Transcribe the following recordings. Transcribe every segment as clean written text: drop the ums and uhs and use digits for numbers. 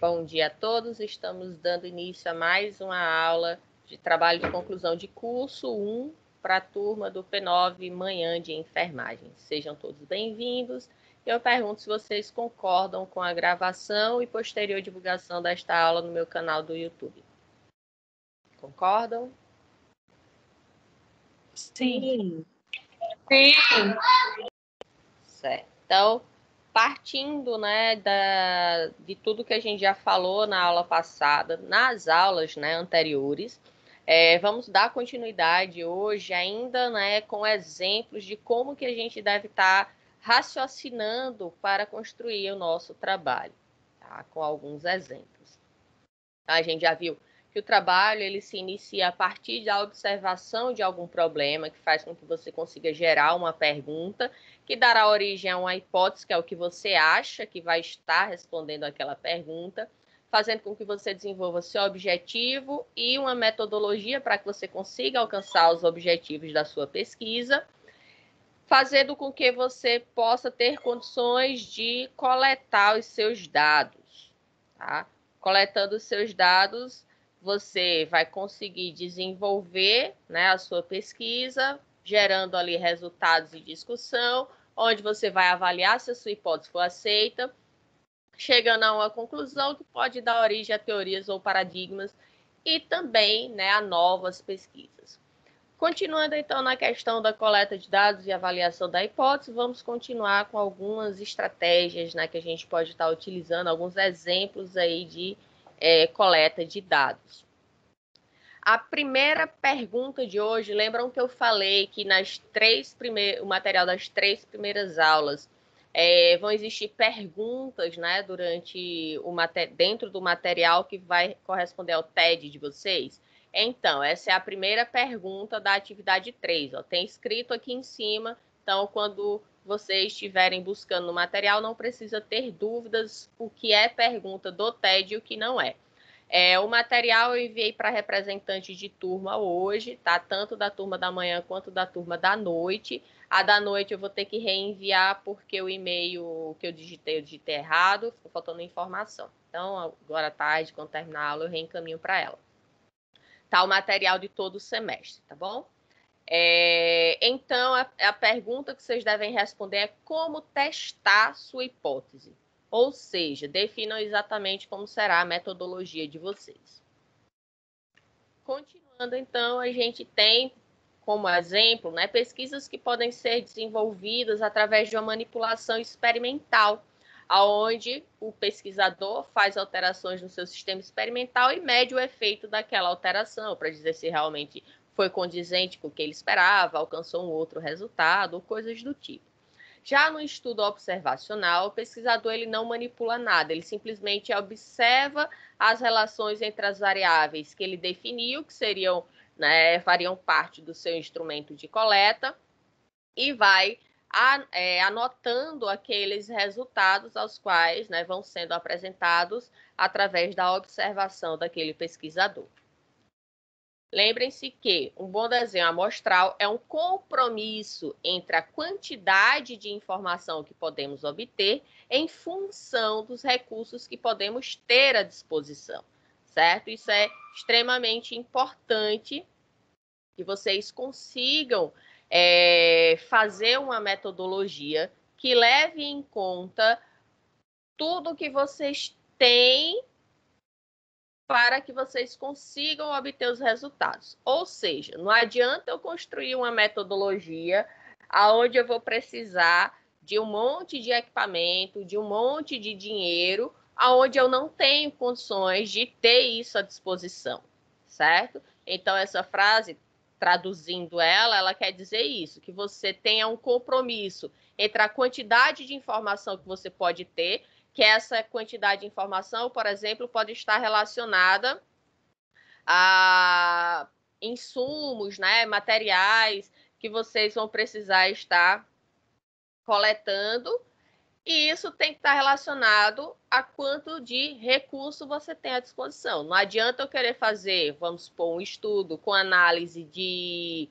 Bom dia a todos, estamos dando início a mais uma aula de trabalho de conclusão de curso 1 para a turma do P9 Manhã de Enfermagem. Sejam todos bem-vindos. Eu pergunto se vocês concordam com a gravação e posterior divulgação desta aula no meu canal do YouTube. Concordam? Sim. Sim. Certo. Então, partindo, né, de tudo que a gente já falou na aula passada, nas aulas, né, anteriores, vamos dar continuidade hoje ainda, né, com exemplos de como que a gente deve estar raciocinando para construir o nosso trabalho, tá? Com alguns exemplos. A gente já viu que o trabalho ele se inicia a partir da observação de algum problema, que faz com que você consiga gerar uma pergunta, que dará origem a uma hipótese, que é o que você acha que vai estar respondendo aquela pergunta, fazendo com que você desenvolva seu objetivo e uma metodologia para que você consiga alcançar os objetivos da sua pesquisa, fazendo com que você possa ter condições de coletar os seus dados, tá? Coletando os seus dados, você vai conseguir desenvolver, né, a sua pesquisa, gerando ali resultados de discussão, onde você vai avaliar se a sua hipótese for aceita, chegando a uma conclusão que pode dar origem a teorias ou paradigmas e também, né, a novas pesquisas. Continuando, então, na questão da coleta de dados e avaliação da hipótese, vamos continuar com algumas estratégias, né, que a gente pode estar utilizando, alguns exemplos aí de coleta de dados. A primeira pergunta de hoje, lembram que eu falei que o material das 3 primeiras aulas vão existir perguntas, né, dentro do material que vai corresponder ao TED de vocês? Então, essa é a primeira pergunta da atividade 3. Ó. Tem escrito aqui em cima, então, quando vocês estiverem buscando no material, não precisa ter dúvidas o que é pergunta do TED e o que não é. O material eu enviei para representante de turma hoje, tá? Tanto da turma da manhã quanto da turma da noite. A da noite eu vou ter que reenviar porque o e-mail que eu digitei errado, ficou faltando informação. Então, agora à tarde, quando terminar a aula, eu reencaminho para ela. Tá o material de todo o semestre, tá bom? Então, a pergunta que vocês devem responder é como testar sua hipótese. Ou seja, definam exatamente como será a metodologia de vocês. Continuando, então, a gente tem como exemplo, né, pesquisas que podem ser desenvolvidas através de uma manipulação experimental, onde o pesquisador faz alterações no seu sistema experimental e mede o efeito daquela alteração, para dizer se realmente foi condizente com o que ele esperava, alcançou um outro resultado, ou coisas do tipo. Já no estudo observacional, o pesquisador ele não manipula nada, ele simplesmente observa as relações entre as variáveis que ele definiu, que seriam, né, fariam parte do seu instrumento de coleta, e vai anotando aqueles resultados aos quais, né, vão sendo apresentados através da observação daquele pesquisador. Lembrem-se que um bom desenho amostral é um compromisso entre a quantidade de informação que podemos obter em função dos recursos que podemos ter à disposição, certo? Isso é extremamente importante que vocês consigam fazer uma metodologia que leve em conta tudo que vocês têm para que vocês consigam obter os resultados. Ou seja, não adianta eu construir uma metodologia onde eu vou precisar de um monte de equipamento, de um monte de dinheiro, onde eu não tenho condições de ter isso à disposição, certo? Então, essa frase, traduzindo ela quer dizer isso, que você tenha um compromisso entre a quantidade de informação que você pode ter, que essa quantidade de informação, por exemplo, pode estar relacionada a insumos, né, materiais que vocês vão precisar estar coletando, e isso tem que estar relacionado a quanto de recurso você tem à disposição. Não adianta eu querer fazer, vamos supor, um estudo com análise de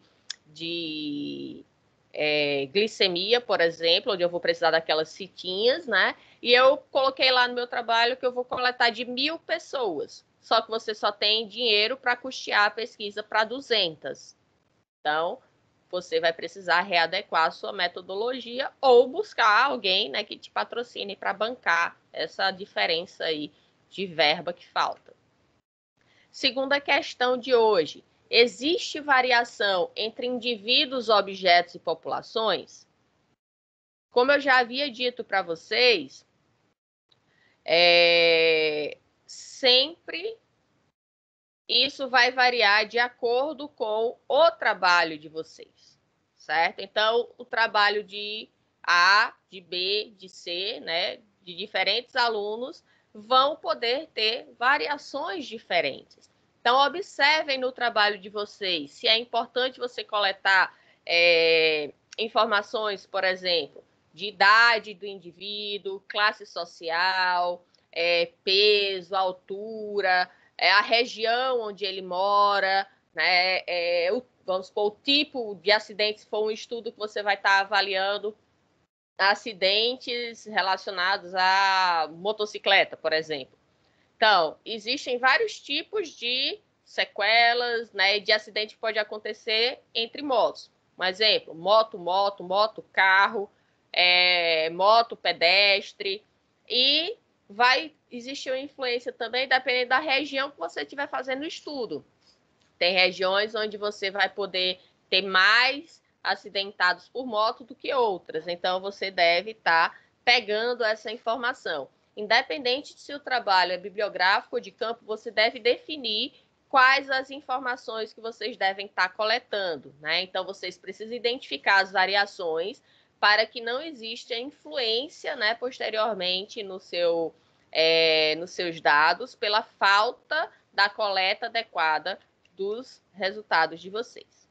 glicemia, por exemplo, onde eu vou precisar daquelas fitinhas, né? E eu coloquei lá no meu trabalho que eu vou coletar de 1.000 pessoas. Só que você só tem dinheiro para custear a pesquisa para 200. Então, você vai precisar readequar a sua metodologia ou buscar alguém, né, que te patrocine para bancar essa diferença aí de verba que falta. Segunda questão de hoje. Existe variação entre indivíduos, objetos e populações? Como eu já havia dito para vocês, sempre isso vai variar de acordo com o trabalho de vocês, certo? Então, o trabalho de A, de B, de C, né, de diferentes alunos, vão poder ter variações diferentes. Então, observem no trabalho de vocês se é importante você coletar informações, por exemplo, de idade do indivíduo, classe social, peso, altura, a região onde ele mora, né? Vamos supor, o tipo de acidente, se for um estudo que você vai estar avaliando acidentes relacionados à motocicleta, por exemplo. Então, existem vários tipos de sequelas, né, de acidente que pode acontecer entre motos. Um exemplo, moto, carro, moto, pedestre. E vai existir uma influência também, dependendo da região que você estiver fazendo o estudo. Tem regiões onde você vai poder ter mais acidentados por moto do que outras. Então, você deve estar pegando essa informação. Independente de se o trabalho é bibliográfico ou de campo, você deve definir quais as informações que vocês devem estar coletando, né? Então, vocês precisam identificar as variações para que não exista influência, né, posteriormente nos seus dados pela falta da coleta adequada dos resultados de vocês.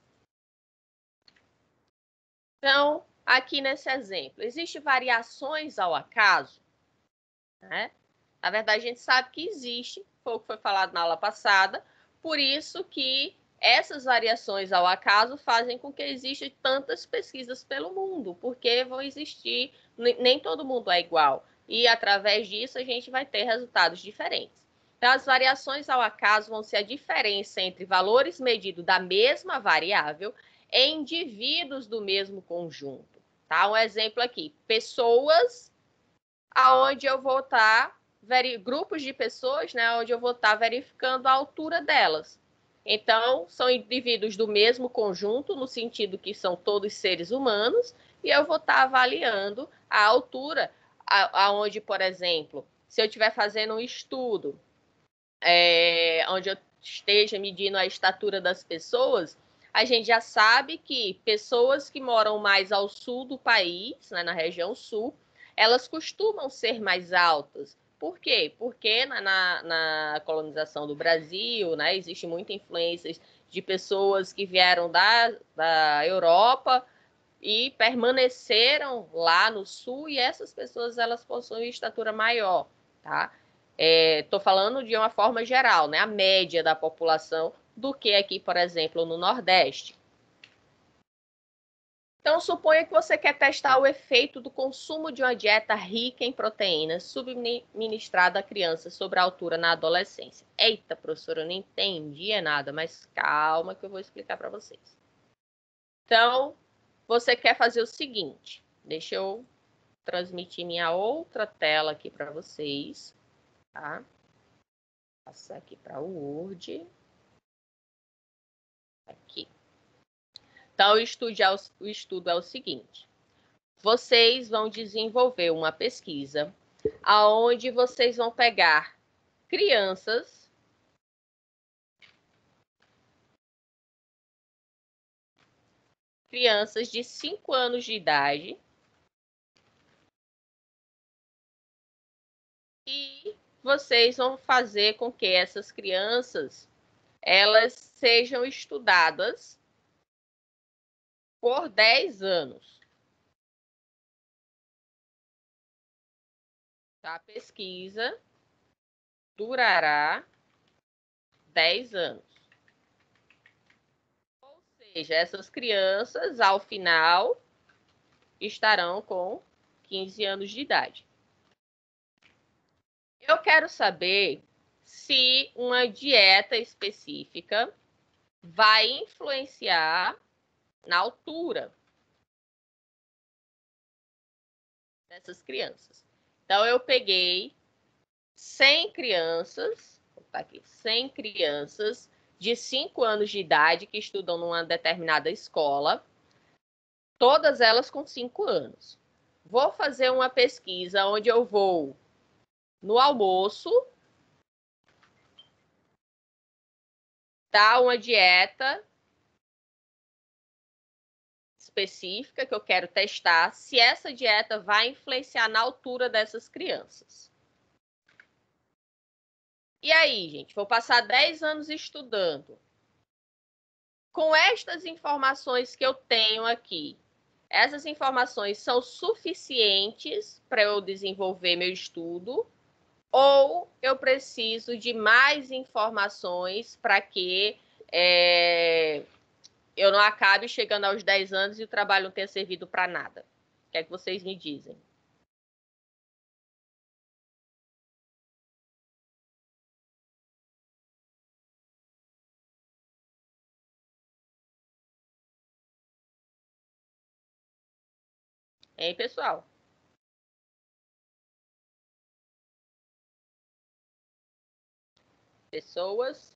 Então, aqui nesse exemplo, existem variações ao acaso? Né? Na verdade, a gente sabe que existe, foi o que foi falado na aula passada, por isso que essas variações ao acaso fazem com que existam tantas pesquisas pelo mundo, porque vão existir, nem todo mundo é igual, e através disso a gente vai ter resultados diferentes. Então, as variações ao acaso vão ser a diferença entre valores medidos da mesma variável em indivíduos do mesmo conjunto. Tá? Um exemplo aqui, pessoas aonde eu vou estar, grupos de pessoas, né, onde eu vou estar verificando a altura delas. Então, são indivíduos do mesmo conjunto, no sentido que são todos seres humanos, e eu vou estar avaliando a altura, aonde, por exemplo, se eu estiver fazendo um estudo, onde eu esteja medindo a estatura das pessoas, a gente já sabe que pessoas que moram mais ao sul do país, né, na região sul, elas costumam ser mais altas. Por quê? Porque na colonização do Brasil, né, existe muita influência de pessoas que vieram da Europa e permaneceram lá no sul, e essas pessoas elas possuem estatura maior, tá? Estou falando de uma forma geral, né? A média da população do que aqui, por exemplo, no Nordeste. Então, suponha que você quer testar o efeito do consumo de uma dieta rica em proteínas subministrada a crianças sobre a altura na adolescência. Eita, professora, eu não entendi nada, mas calma que eu vou explicar para vocês. Então, você quer fazer o seguinte, deixa eu transmitir minha outra tela aqui para vocês, tá? Passar aqui para o Word. Aqui. Então, o estudo é o seguinte. Vocês vão desenvolver uma pesquisa aonde vocês vão pegar crianças de 5 anos de idade e vocês vão fazer com que essas crianças elas sejam estudadas por 10 anos. A pesquisa durará 10 anos. Ou seja, essas crianças, ao final, estarão com 15 anos de idade. Eu quero saber se uma dieta específica vai influenciar na altura dessas crianças. Então, eu peguei 100 crianças, vou botar aqui, 100 crianças de 5 anos de idade que estudam numa determinada escola, todas elas com 5 anos. Vou fazer uma pesquisa onde eu vou no almoço, dar uma dieta específica que eu quero testar, se essa dieta vai influenciar na altura dessas crianças. E aí, gente, vou passar 10 anos estudando. Com estas informações que eu tenho aqui, essas informações são suficientes para eu desenvolver meu estudo ou eu preciso de mais informações para que eu não acabe chegando aos 10 anos e o trabalho não tenha servido para nada? O que é que vocês me dizem? Hein, pessoal? Pessoas?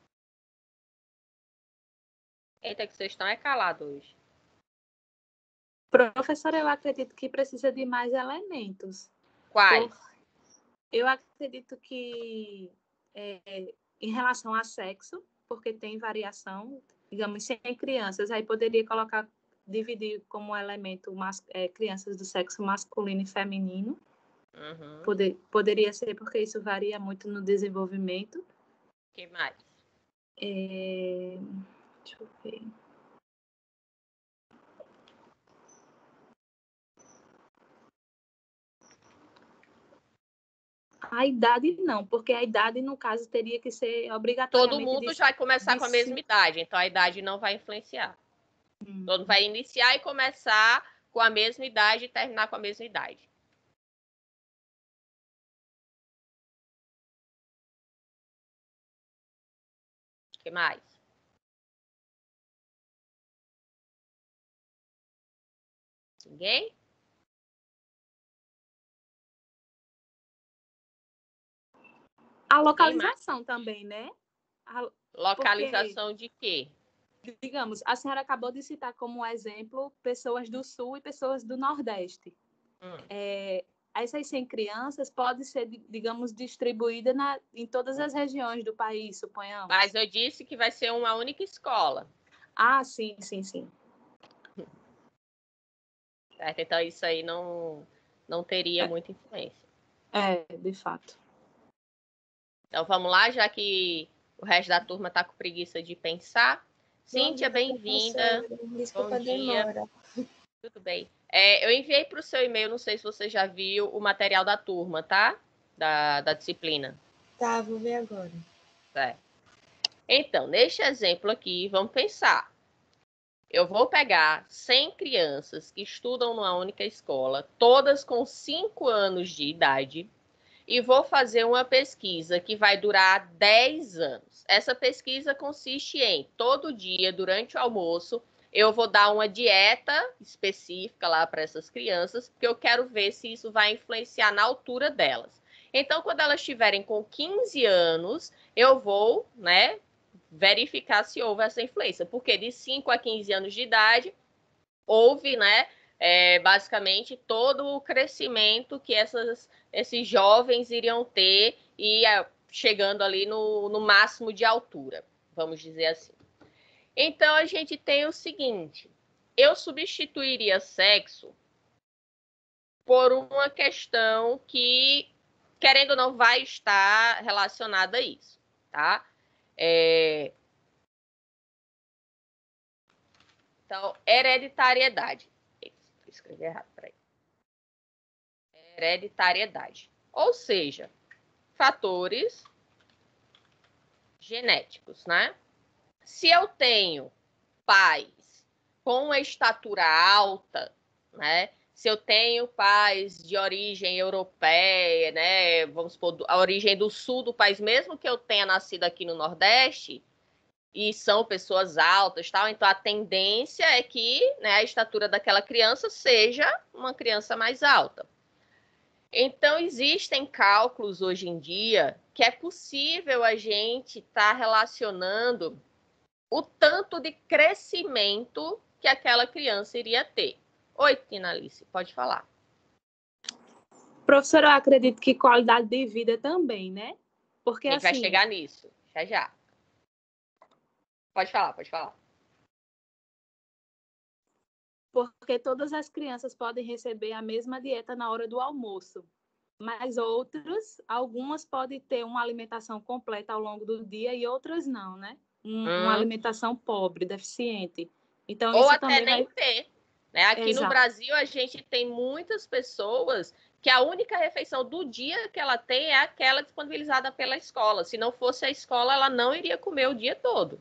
Eita, que vocês estão calados hoje. Professora, eu acredito que precisa de mais elementos. Quais? Eu acredito que em relação a sexo, porque tem variação, digamos, 100 crianças, aí poderia colocar, dividir como elemento crianças do sexo masculino e feminino. Uhum. Poderia ser, porque isso varia muito no desenvolvimento. O que mais? Deixa eu ver. A idade não, porque a idade, no caso, teria que ser obrigatoriamente... Todo mundo já vai começar com a mesma idade, então a idade não vai influenciar. Todo mundo vai iniciar e começar com a mesma idade e terminar com a mesma idade. O que mais? Ninguém? A localização também, né? Localização de quê? Digamos, a senhora acabou de citar como exemplo pessoas do Sul e pessoas do Nordeste. Essas 100 crianças podem ser, digamos, distribuídas em todas as regiões do país, suponhamos. Mas eu disse que vai ser uma única escola. Ah, sim. Certo? Então, isso aí não teria muita influência. De fato. Então, vamos lá, já que o resto da turma está com preguiça de pensar. Cíntia, bem-vinda. Desculpa a demora. Tudo bem. Eu enviei para o seu e-mail, não sei se você já viu, o material da turma, tá? Da disciplina. Tá, vou ver agora. Certo. Então, neste exemplo aqui, vamos pensar. Eu vou pegar 100 crianças que estudam numa única escola, todas com 5 anos de idade, e vou fazer uma pesquisa que vai durar 10 anos. Essa pesquisa consiste em, todo dia, durante o almoço, eu vou dar uma dieta específica lá para essas crianças, porque eu quero ver se isso vai influenciar na altura delas. Então, quando elas estiverem com 15 anos, eu vou, verificar se houve essa influência. Porque de 5 a 15 anos de idade, houve, basicamente, todo o crescimento que esses jovens iriam ter e chegando ali no máximo de altura, vamos dizer assim. Então, a gente tem o seguinte, eu substituiria sexo por uma questão que, querendo ou não, vai estar relacionada a isso, tá? Então, hereditariedade. Vou escrever errado, peraí. Hereditariedade. Ou seja, fatores genéticos, né? Se eu tenho pais com uma estatura alta, né? se eu tenho pais de origem europeia, né, vamos supor, a origem do sul do país, mesmo que eu tenha nascido aqui no Nordeste, e são pessoas altas, tal, então a tendência é que, né, a estatura daquela criança seja uma criança mais alta. Então, existem cálculos hoje em dia que é possível a gente estar relacionando o tanto de crescimento que aquela criança iria ter. Oi, Tinalice, pode falar. Professora, eu acredito que qualidade de vida também, né? Porque a gente vai assim, chegar nisso, já. Pode falar, pode falar. Porque todas as crianças podem receber a mesma dieta na hora do almoço, mas algumas podem ter uma alimentação completa ao longo do dia e outras não, né? Uma alimentação pobre, deficiente. Então, ou isso até também nem vai... ter. Né? Aqui no Brasil, a gente tem muitas pessoas que a única refeição do dia que ela tem é aquela disponibilizada pela escola. Se não fosse a escola, ela não iria comer o dia todo.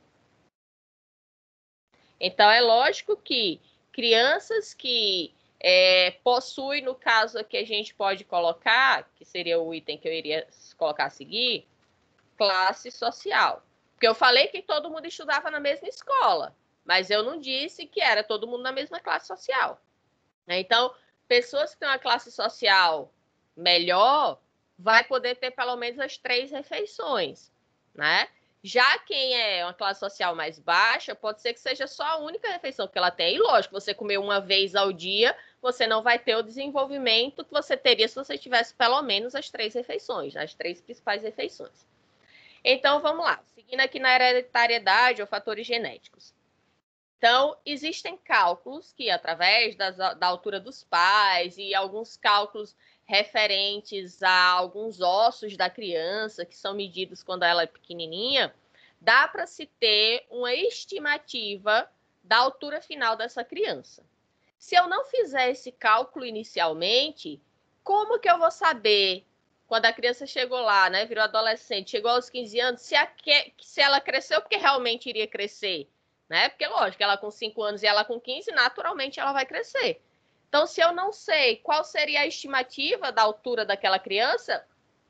Então, é lógico que crianças que possuem, no caso aqui a gente pode colocar, que seria o item que eu iria colocar a seguir, classe social. Porque eu falei que todo mundo estudava na mesma escola, mas eu não disse que era todo mundo na mesma classe social. Então, pessoas que têm uma classe social melhor vai poder ter pelo menos as 3 refeições, né? Já quem é uma classe social mais baixa, pode ser que seja só a única refeição que ela tem. E lógico, você comer uma vez ao dia, você não vai ter o desenvolvimento que você teria se você tivesse pelo menos as 3 refeições, as 3 principais refeições. Então, vamos lá. Seguindo aqui na hereditariedade ou fatores genéticos. Então, existem cálculos que, através da altura dos pais e alguns cálculos referentes a alguns ossos da criança, que são medidos quando ela é pequenininha, dá para se ter uma estimativa da altura final dessa criança. Se eu não fizer esse cálculo inicialmente, como que eu vou saber, quando a criança chegou lá, né, virou adolescente, chegou aos 15 anos, se ela cresceu porque realmente iria crescer? Né? Porque, lógico, ela com 5 anos e ela com 15, naturalmente ela vai crescer. Então, se eu não sei qual seria a estimativa da altura daquela criança,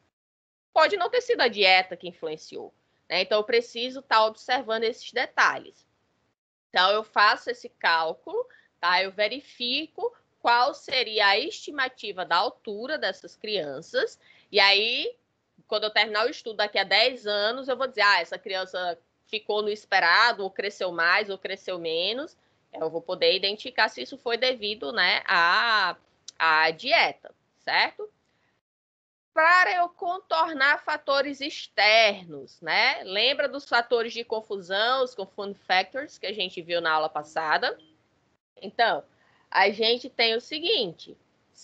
pode não ter sido a dieta que influenciou. Né? Então, eu preciso estar observando esses detalhes. Então, eu faço esse cálculo, tá? Eu verifico qual seria a estimativa da altura dessas crianças, e aí, quando eu terminar o estudo daqui a 10 anos, eu vou dizer, essa criança ficou no esperado, ou cresceu mais, ou cresceu menos. Eu vou poder identificar se isso foi devido, né, à dieta, certo? Para eu contornar fatores externos, né? Lembra dos fatores de confusão, os confound factors, que a gente viu na aula passada? Então, a gente tem o seguinte,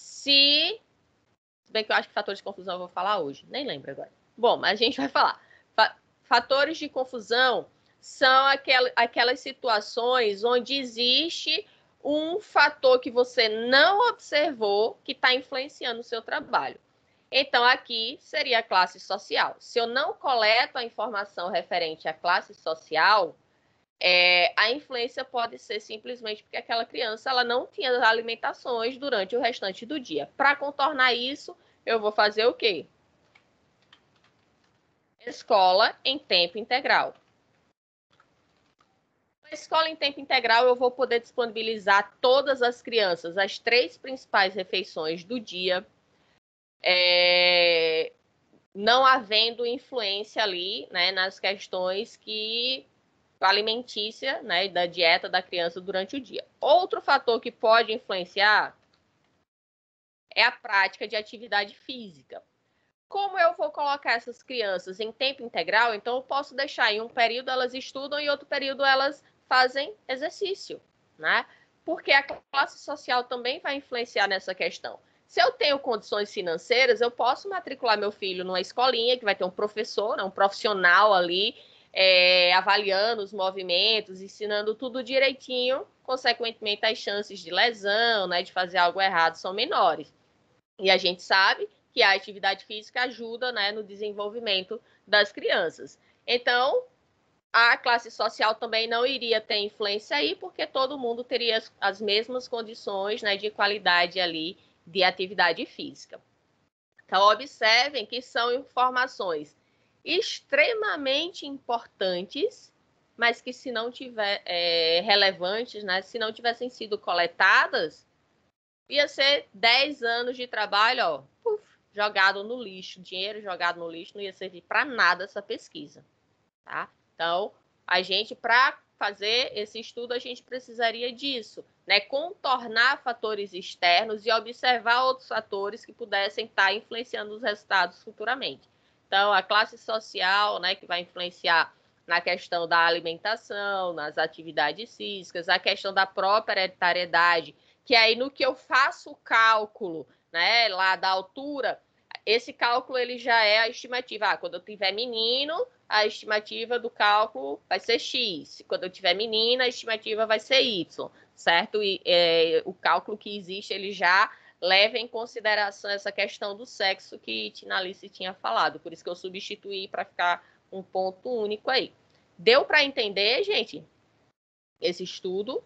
se bem que eu acho que fatores de confusão eu vou falar hoje, nem lembro agora. Bom, mas a gente vai falar. Fatores de confusão são aquelas situações onde existe um fator que você não observou que está influenciando o seu trabalho. Então, aqui seria a classe social. Se eu não coleto a informação referente à classe social, a influência pode ser simplesmente porque aquela criança ela não tinha as alimentações durante o restante do dia. Para contornar isso, eu vou fazer o quê? Escola em tempo integral. Na escola em tempo integral, eu vou poder disponibilizar todas as crianças as 3 principais refeições do dia, não havendo influência ali, né, nas questões alimentícia, né, da dieta da criança durante o dia. Outro fator que pode influenciar é a prática de atividade física. Como eu vou colocar essas crianças em tempo integral, então eu posso deixar em um período elas estudam e outro período elas fazem exercício, né? Porque a classe social também vai influenciar nessa questão. Se eu tenho condições financeiras, eu posso matricular meu filho numa escolinha que vai ter um professor, né, um profissional ali, avaliando os movimentos, ensinando tudo direitinho, consequentemente as chances de lesão, né, de fazer algo errado são menores. E a gente sabe que a atividade física ajuda, né, no desenvolvimento das crianças. Então, A classe social também não iria ter influência aí, porque todo mundo teria as mesmas condições, né, de qualidade ali de atividade física. Então, observem que são informações extremamente importantes, mas que se não tiver relevantes, né, se não tivessem sido coletadas, ia ser 10 anos de trabalho, ó, puf, jogado no lixo, dinheiro jogado no lixo, não ia servir para nada essa pesquisa, tá? Então, a gente, para fazer esse estudo, a gente precisaria disso, né? Contornar fatores externos e observar outros fatores que pudessem estar influenciando os resultados futuramente. Então, a classe social, né, que vai influenciar na questão da alimentação, nas atividades físicas, a questão da própria hereditariedade, que aí no que eu faço o cálculo, né, lá da altura, esse cálculo ele já é a estimativa. Quando eu tiver menino, a estimativa do cálculo vai ser X. Quando eu tiver menina, a estimativa vai ser Y, certo? E o cálculo que existe, ele já leva em consideração essa questão do sexo que Tinalice tinha falado. Por isso que eu substituí para ficar um ponto único aí. Deu para entender, gente, esse estudo?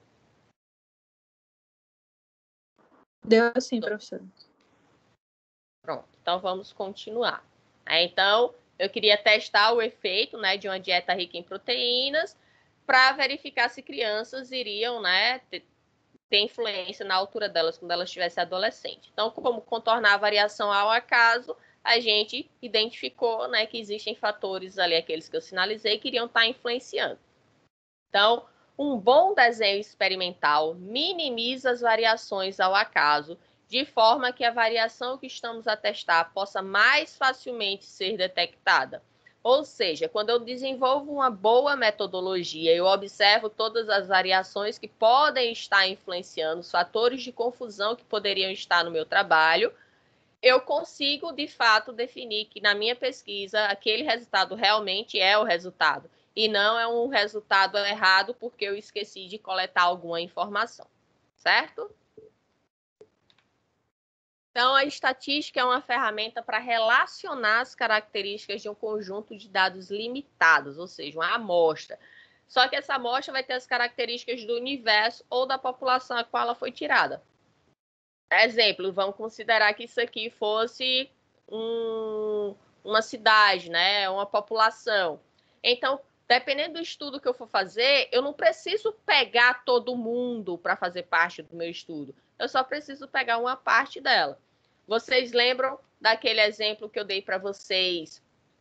Deu sim, professora. Pronto, então vamos continuar. Então, eu queria testar o efeito, né, de uma dieta rica em proteínas para verificar se crianças iriam, né, ter influência na altura delas quando elas estivessem adolescentes. Então, como contornar a variação ao acaso, a gente identificou, né, que existem fatores ali, aqueles que eu sinalizei, que iriam estar influenciando. Então, um bom desenho experimental minimiza as variações ao acaso, de forma que a variação que estamos a testar possa mais facilmente ser detectada. Ou seja, quando eu desenvolvo uma boa metodologia, eu observo todas as variações que podem estar influenciando, os fatores de confusão que poderiam estar no meu trabalho, eu consigo, de fato, definir que na minha pesquisa aquele resultado realmente é o resultado e não é um resultado errado porque eu esqueci de coletar alguma informação, certo? Então, a estatística é uma ferramenta para relacionar as características de um conjunto de dados limitados, ou seja, uma amostra. Só que essa amostra vai ter as características do universo ou da população a qual ela foi tirada. Exemplo, vamos considerar que isso aqui fosse uma cidade, né? Uma população. Então, dependendo do estudo que eu for fazer, eu não preciso pegar todo mundo para fazer parte do meu estudo. Eu só preciso pegar uma parte dela. Vocês lembram daquele exemplo que eu dei para vocês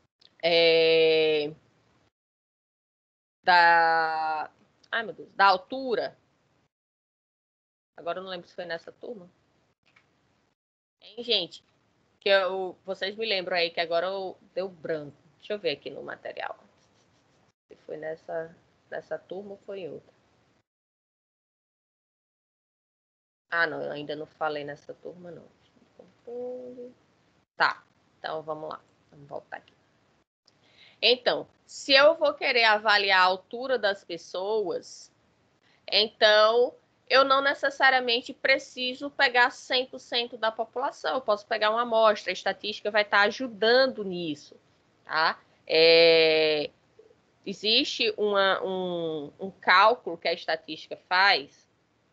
ai, meu Deus, da altura? Agora eu não lembro se foi nessa turma. Hein, gente? Vocês me lembram aí que agora deu branco. Deixa eu ver aqui no material. Se foi nessa turma ou foi em outra. Ah, não, eu ainda não falei nessa turma, não. Tá, então vamos lá. Vamos voltar aqui. Então, se eu vou querer avaliar a altura das pessoas, então eu não necessariamente preciso pegar 100% da população. Eu posso pegar uma amostra. A estatística vai estar ajudando nisso, tá? Existe um cálculo que a estatística faz.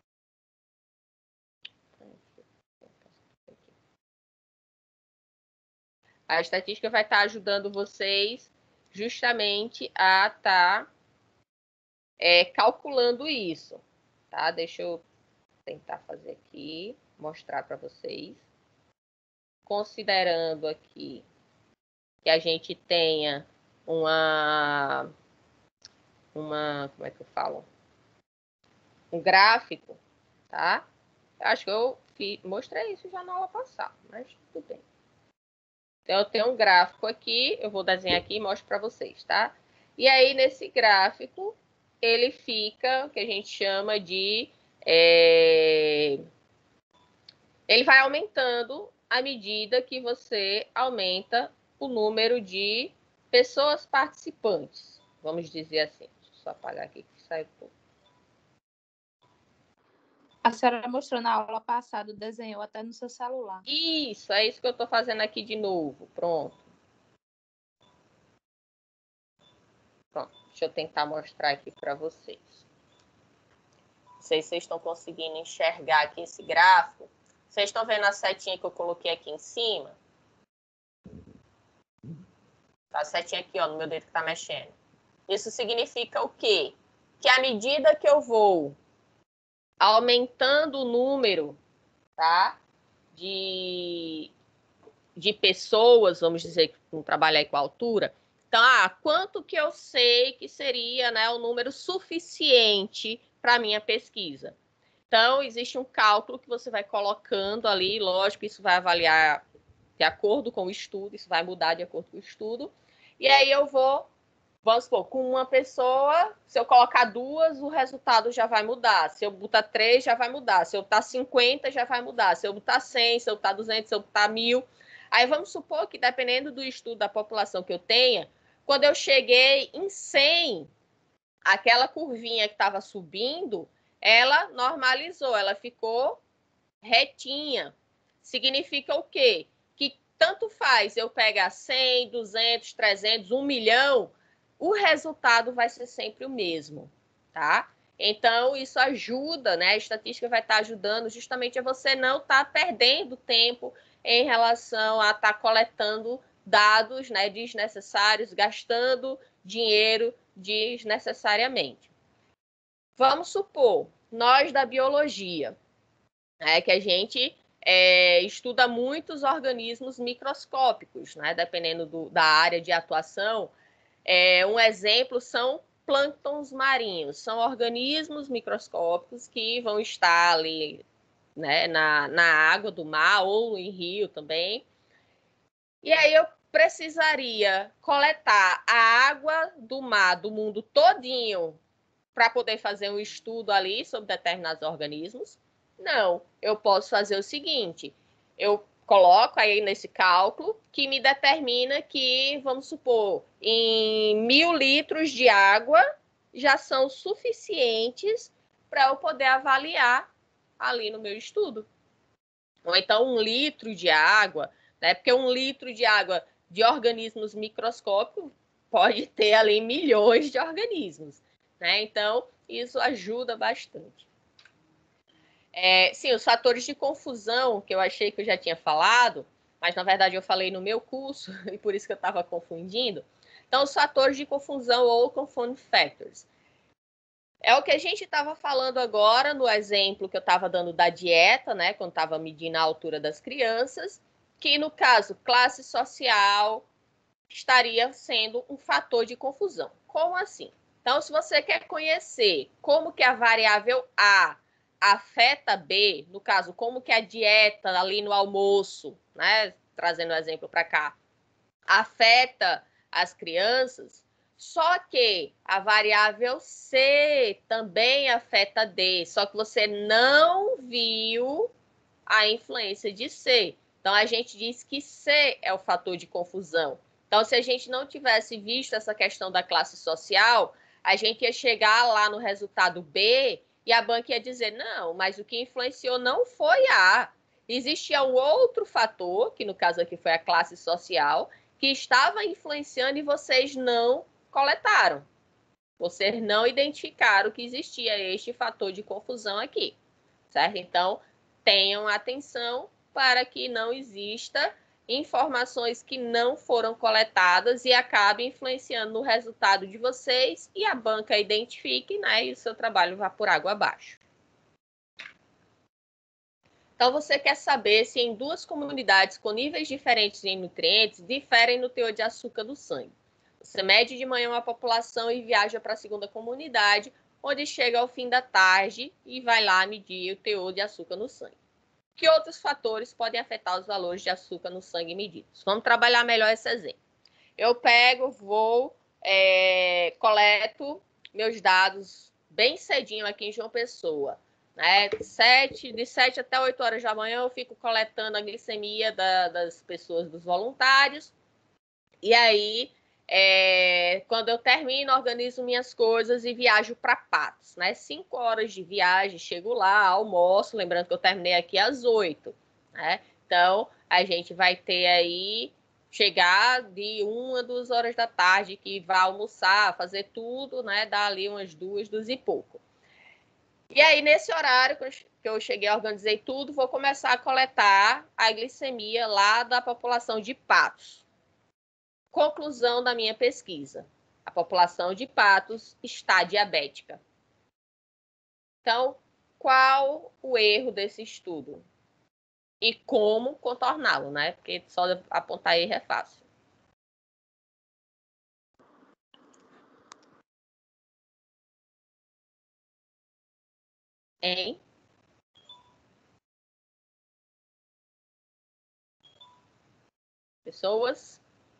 A estatística vai estar ajudando vocês justamente a estar calculando isso, tá? Deixa eu tentar fazer aqui, mostrar para vocês. Considerando aqui que a gente tenha como é que eu falo? Um gráfico, tá? Acho que eu mostrei isso já na aula passada, mas tudo bem. Então, eu tenho um gráfico aqui, eu vou desenhar aqui e mostro para vocês, tá? E aí, nesse gráfico, ele fica o que a gente chama de... Ele vai aumentando à medida que você aumenta o número de pessoas participantes. Vamos dizer assim. Deixa eu só apagar aqui que saiu tudo. A senhora mostrou na aula passada, desenhou até no seu celular. Isso, é isso que eu estou fazendo aqui de novo. Pronto. Pronto, deixa eu tentar mostrar aqui para vocês. Não sei se vocês estão conseguindo enxergar aqui esse gráfico. Vocês estão vendo a setinha que eu coloquei aqui em cima? Tá a setinha aqui, ó, no meu dedo que está mexendo. Isso significa o quê? Que à medida que eu vou aumentando o número, tá, de pessoas, vamos dizer, que vão trabalhar com a altura, então, quanto que eu sei que seria, né, o número suficiente para a minha pesquisa? Então, existe um cálculo que você vai colocando ali, lógico, isso vai avaliar de acordo com o estudo, isso vai mudar de acordo com o estudo, e aí eu vou, vamos supor, com uma pessoa, se eu colocar 2, o resultado já vai mudar, se eu botar 3, já vai mudar, se eu botar 50, já vai mudar, se eu botar 100, se eu botar 200, se eu botar 1000, aí vamos supor que, dependendo do estudo da população que eu tenha, quando eu cheguei em 100, aquela curvinha que estava subindo, ela normalizou, ela ficou retinha. Significa o quê? Que tanto faz eu pegar 100, 200, 300, 1 milhão, o resultado vai ser sempre o mesmo, tá? Então, isso ajuda, né? A estatística vai estar ajudando justamente a você não estar perdendo tempo em relação a estar coletando dados, né, desnecessários, gastando dinheiro desnecessariamente. Vamos supor, nós da biologia, que a gente estuda muitos organismos microscópicos, né, dependendo da área de atuação. Um exemplo são plânctons marinhos, são organismos microscópicos que vão estar ali, né, na água do mar ou em rio também. E aí eu precisaria coletar a água do mar do mundo todinho para poder fazer um estudo ali sobre determinados organismos. Não, eu posso fazer o seguinte, eu coloco aí nesse cálculo que me determina que, vamos supor, em 1000 litros de água já são suficientes para eu poder avaliar ali no meu estudo. Ou então 1 litro de água, né? Porque 1 litro de água de organismos microscópicos pode ter ali milhões de organismos, né? Então, isso ajuda bastante. Sim, os fatores de confusão, que eu achei que eu já tinha falado, mas na verdade eu falei no meu curso, e por isso que eu estava confundindo. Então, os fatores de confusão ou confound factors. É o que a gente estava falando agora no exemplo que eu estava dando da dieta, né? Quando estava medindo a altura das crianças, que no caso, classe social estaria sendo um fator de confusão. Como assim? Então, se você quer conhecer como que a variável A afeta B, no caso, como que a dieta ali no almoço, né? Trazendo o exemplo para cá, afeta as crianças, só que a variável C também afeta D, só que você não viu a influência de C. Então, a gente diz que C é o fator de confusão. Então, se a gente não tivesse visto essa questão da classe social, a gente ia chegar lá no resultado B e a banca ia dizer, não, mas o que influenciou não foi A. Existia um outro fator, que no caso aqui foi a classe social, que estava influenciando e vocês não coletaram. Vocês não identificaram que existia este fator de confusão aqui, certo? Então, tenham atenção para que não exista informações que não foram coletadas e acabem influenciando no resultado de vocês e a banca identifique, né, e o seu trabalho vá por água abaixo. Então, você quer saber se em 2 comunidades com níveis diferentes em nutrientes diferem no teor de açúcar do sangue. Você mede de manhã uma população e viaja para a segunda comunidade, onde chega ao fim da tarde e vai lá medir o teor de açúcar no sangue. Que outros fatores podem afetar os valores de açúcar no sangue medidos? Vamos trabalhar melhor esse exemplo. Eu pego, coleto meus dados bem cedinho aqui em João Pessoa. Né? De 7 até 8 horas da manhã eu fico coletando a glicemia das pessoas, dos voluntários. E aí, quando eu termino, organizo minhas coisas e viajo para Patos. Né? 5 horas de viagem, chego lá, almoço, lembrando que eu terminei aqui às 8. Né? Então, a gente vai ter aí chegar de 1 a 2 horas da tarde, que vai almoçar, fazer tudo, né? Dá ali umas 2 e pouco. E aí, nesse horário que eu cheguei, organizei tudo, vou começar a coletar a glicemia lá da população de Patos. Conclusão da minha pesquisa: a população de Patos está diabética. Então, qual o erro desse estudo? E como contorná-lo, né? Porque só apontar erro é fácil. Hein? Pessoas?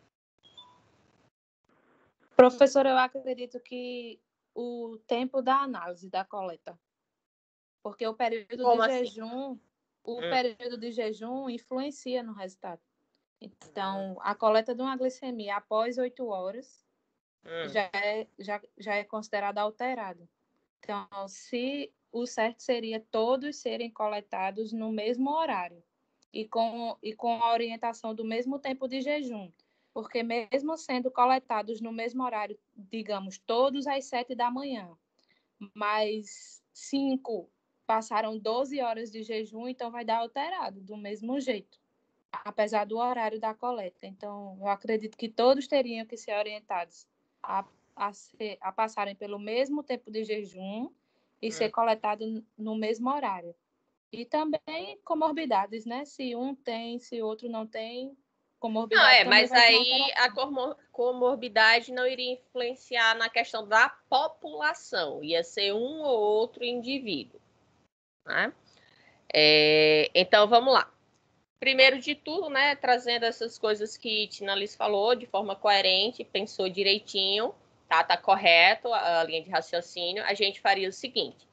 Professora, eu acredito que o tempo da análise da coleta, porque o período Como de assim? jejum, período de jejum influencia no resultado. Então, a coleta de uma glicemia após 8 horas já é considerada alterada. Então, se o certo seria todos serem coletados no mesmo horário e com a orientação do mesmo tempo de jejum, porque mesmo sendo coletados no mesmo horário, digamos, todos às 7 da manhã, mas 5 passaram 12 horas de jejum, então vai dar alterado do mesmo jeito, apesar do horário da coleta. Então, eu acredito que todos teriam que ser orientados a passarem pelo mesmo tempo de jejum e ser coletado no mesmo horário. E também comorbidades, né? Se um tem, se o outro não tem, comorbidade também mas vai ter aí a comorbidade não iria influenciar na questão da população, ia ser um ou outro indivíduo, né? Então, vamos lá. Primeiro de tudo, né, trazendo essas coisas que Tina Liz falou de forma coerente, pensou direitinho, tá correto a linha de raciocínio, a gente faria o seguinte.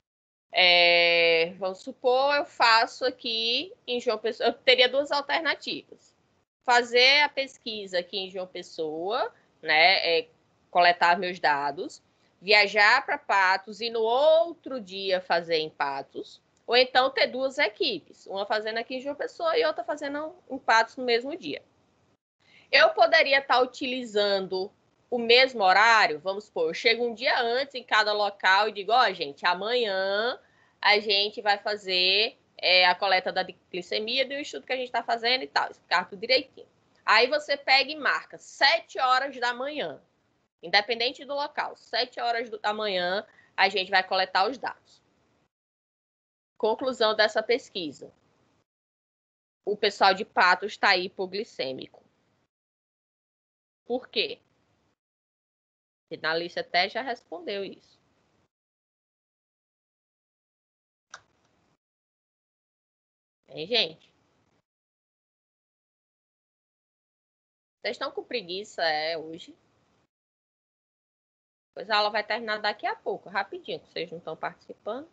Vamos supor, eu faço aqui em João Pessoa, eu teria 2 alternativas. Fazer a pesquisa aqui em João Pessoa, né, coletar meus dados, viajar para Patos e no outro dia fazer em Patos, ou então ter 2 equipes, uma fazendo aqui em João Pessoa e outra fazendo em Patos no mesmo dia. Eu poderia estar utilizando o mesmo horário, vamos supor, eu chego um dia antes em cada local e digo, gente, amanhã a gente vai fazer a coleta da glicemia do estudo que a gente está fazendo e tal, explicar tudo direitinho. Aí você pega e marca 7 horas da manhã, independente do local, 7 horas da manhã a gente vai coletar os dados. Conclusão dessa pesquisa: o pessoal de Patos está hipoglicêmico. Por quê? A Alice até já respondeu isso. Hein, gente? Vocês estão com preguiça hoje? Pois a aula vai terminar daqui a pouco, rapidinho, que vocês não estão participando.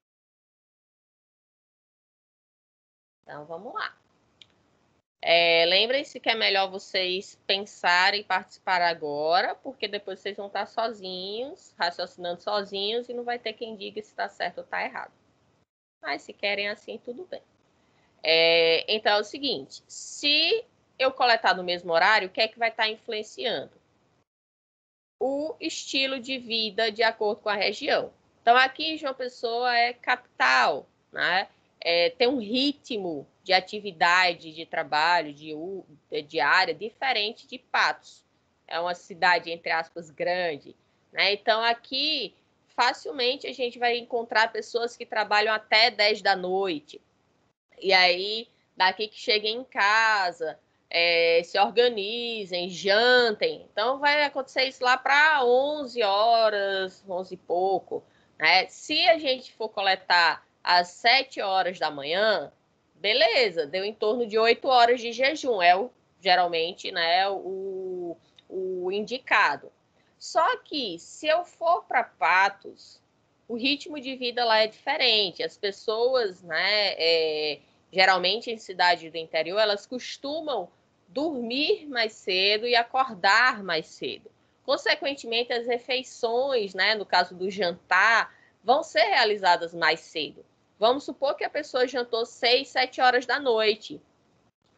Então, vamos lá. Lembrem-se que é melhor vocês pensarem e participar agora, porque depois vocês vão estar sozinhos, raciocinando sozinhos, e não vai ter quem diga se está certo ou está errado. Mas se querem assim, tudo bem. Então é o seguinte, se eu coletar no mesmo horário, o que é que vai estar influenciando? O estilo de vida de acordo com a região. Então, aqui em João Pessoa é capital, né? Tem um ritmo de atividade, de trabalho, diária, diferente de Patos. É uma cidade, entre aspas, grande, né? Então, aqui, facilmente, a gente vai encontrar pessoas que trabalham até 10 da noite. E aí, daqui que cheguem em casa, se organizem, jantem. Então, vai acontecer isso lá para 11 horas, 11 e pouco. Né? Se a gente for coletar às 7 horas da manhã, beleza, deu em torno de 8 horas de jejum. Geralmente, né, o indicado. Só que, se eu for para Patos, o ritmo de vida lá é diferente. As pessoas, né, geralmente em cidade do interior, elas costumam dormir mais cedo e acordar mais cedo. Consequentemente, as refeições, né, no caso do jantar, vão ser realizadas mais cedo. Vamos supor que a pessoa jantou 6, 7 horas da noite.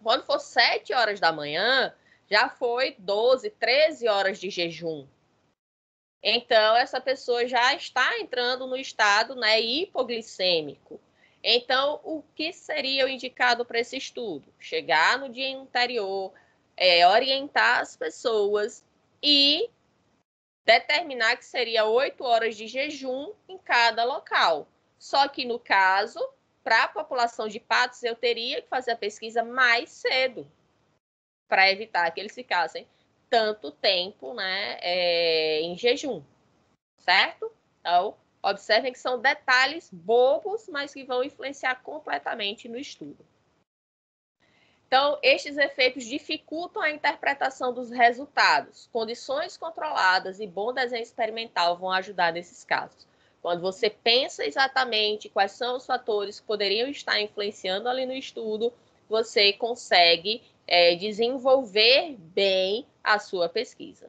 Quando for 7 horas da manhã, já foi 12, 13 horas de jejum. Então, essa pessoa já está entrando no estado, né, hipoglicêmico. Então, o que seria o indicado para esse estudo? Chegar no dia anterior, orientar as pessoas e determinar que seria 8 horas de jejum em cada local. Só que, no caso, para a população de Patos, eu teria que fazer a pesquisa mais cedo, para evitar que eles ficassem tanto tempo, né, em jejum, certo? Então, observem que são detalhes bobos, mas que vão influenciar completamente no estudo. Então, estes efeitos dificultam a interpretação dos resultados. Condições controladas e bom desenho experimental vão ajudar nesses casos. Quando você pensa exatamente quais são os fatores que poderiam estar influenciando ali no estudo, você consegue desenvolver bem a sua pesquisa.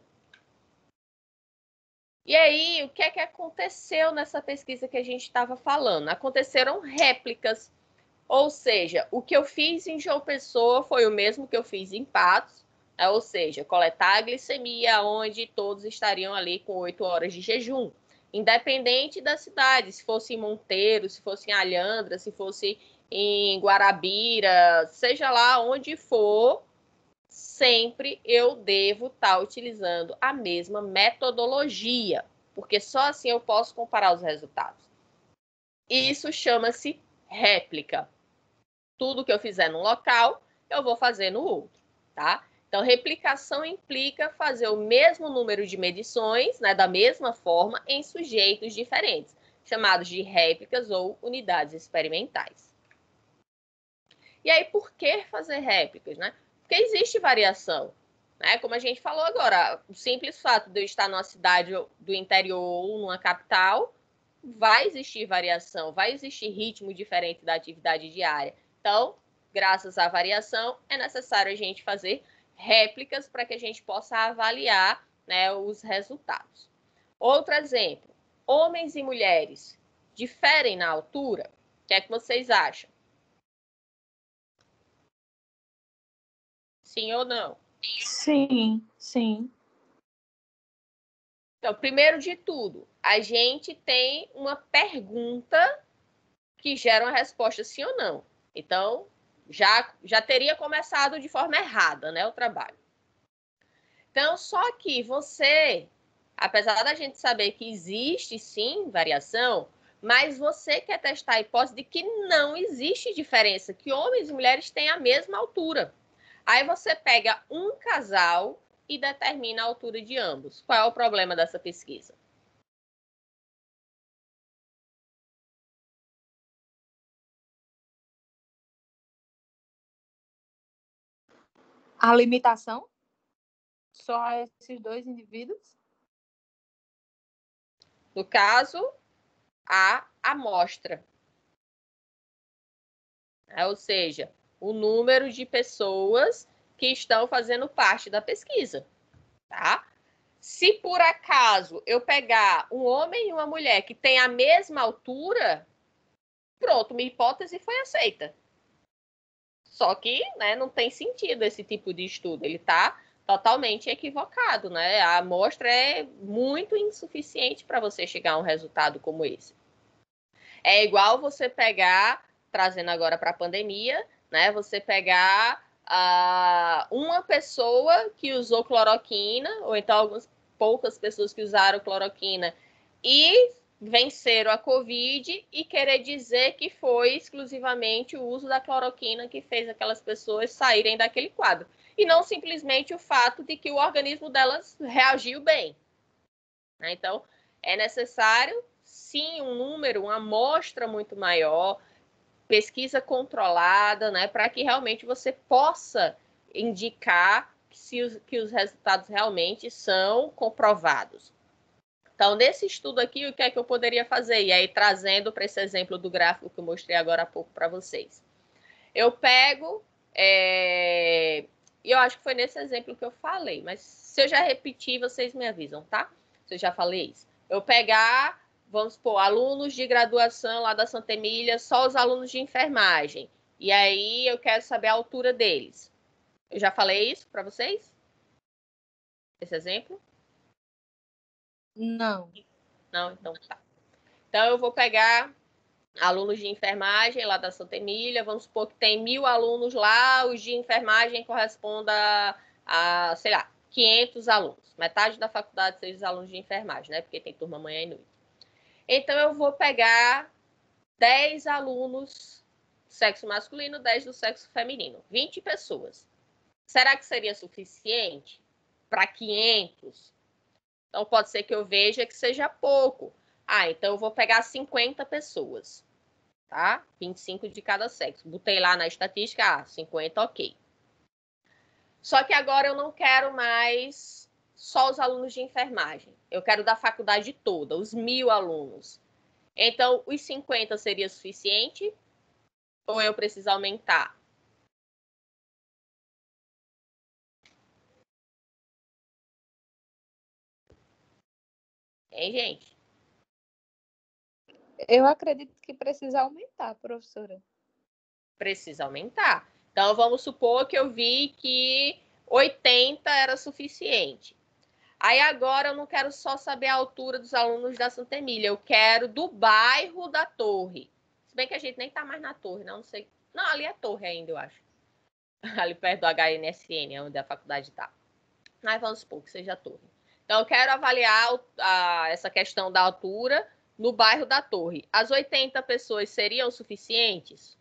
E aí, o que é que aconteceu nessa pesquisa que a gente estava falando? Aconteceram réplicas. Ou seja, o que eu fiz em João Pessoa foi o mesmo que eu fiz em Patos, ou seja, coletar a glicemia, onde todos estariam ali com 8 horas de jejum. Independente da cidade, se fosse em Monteiro, se fosse em Alhandra, se fosse em Guarabira, seja lá onde for, sempre eu devo estar utilizando a mesma metodologia, porque só assim eu posso comparar os resultados. Isso chama-se réplica. Tudo que eu fizer num local, eu vou fazer no outro, tá? Então, replicação implica fazer o mesmo número de medições, né, da mesma forma, em sujeitos diferentes, chamados de réplicas ou unidades experimentais. E aí, por que fazer réplicas, né? Porque existe variação, né? Como a gente falou agora, o simples fato de eu estar numa cidade do interior ou numa capital, vai existir variação, vai existir ritmo diferente da atividade diária. Então, graças à variação, é necessário a gente fazer réplicas para que a gente possa avaliar, né, os resultados. Outro exemplo, homens e mulheres diferem na altura? O que é que vocês acham? Sim ou não? Sim, sim. Então, primeiro de tudo, a gente tem uma pergunta que gera uma resposta sim ou não. Então, já teria começado de forma errada, né, o trabalho. Então, só que você, apesar da gente saber que existe sim variação, mas você quer testar a hipótese de que não existe diferença, que homens e mulheres têm a mesma altura. Aí você pega um casal e determina a altura de ambos. Qual é o problema dessa pesquisa? A limitação? Só esses dois indivíduos? No caso, a amostra. Ou seja, o número de pessoas que estão fazendo parte da pesquisa, tá? Se por acaso eu pegar um homem e uma mulher que têm a mesma altura, pronto, minha hipótese foi aceita. Só que, né, não tem sentido esse tipo de estudo, ele está totalmente equivocado, né? A amostra é muito insuficiente para você chegar a um resultado como esse. É igual você pegar, trazendo agora para a pandemia, né? Você pegar uma pessoa que usou cloroquina, ou então algumas poucas pessoas que usaram cloroquina e venceram a Covid e querer dizer que foi exclusivamente o uso da cloroquina que fez aquelas pessoas saírem daquele quadro. E não simplesmente o fato de que o organismo delas reagiu bem. Então, é necessário, sim, um número, uma amostra muito maior, pesquisa controlada, né, para que realmente você possa indicar que os resultados realmente são comprovados. Então, nesse estudo aqui, o que é que eu poderia fazer? E aí, trazendo para esse exemplo do gráfico que eu mostrei agora há pouco para vocês. Eu pego, e eu acho que foi nesse exemplo que eu falei, mas se eu já repetir, vocês me avisam, tá? Se eu já falei isso. Eu pegar, vamos supor, alunos de graduação lá da Santa Emília, só os alunos de enfermagem. E aí eu quero saber a altura deles. Eu já falei isso para vocês? Esse exemplo? Não. Não? Então tá. Então eu vou pegar alunos de enfermagem lá da Santa Emília. Vamos supor que tem 1.000 alunos lá. Os de enfermagem correspondem a, sei lá, 500 alunos. Metade da faculdade seja os alunos de enfermagem, né? Porque tem turma manhã e noite. Então eu vou pegar 10 alunos do sexo masculino, 10 do sexo feminino. 20 pessoas. Será que seria suficiente para 500? Então, pode ser que eu veja que seja pouco. Ah, então eu vou pegar 50 pessoas, tá? 25 de cada sexo. Botei lá na estatística, 50, ok. Só que agora eu não quero mais só os alunos de enfermagem. Eu quero da faculdade toda, os 1.000 alunos. Então, os 50 seria suficiente? Ou eu preciso aumentar? Hein, gente? Eu acredito que precisa aumentar, professora. Precisa aumentar. Então, vamos supor que eu vi que 80 era suficiente. Aí agora eu não quero só saber a altura dos alunos da Santa Emília, eu quero do bairro da Torre. Se bem que a gente nem tá mais na Torre, não sei. Não, ali é Torre ainda, eu acho. Ali perto do HNSN, onde a faculdade tá. Mas vamos supor que seja a Torre. Então eu quero avaliar essa questão da altura no bairro da Torre. As 80 pessoas seriam suficientes?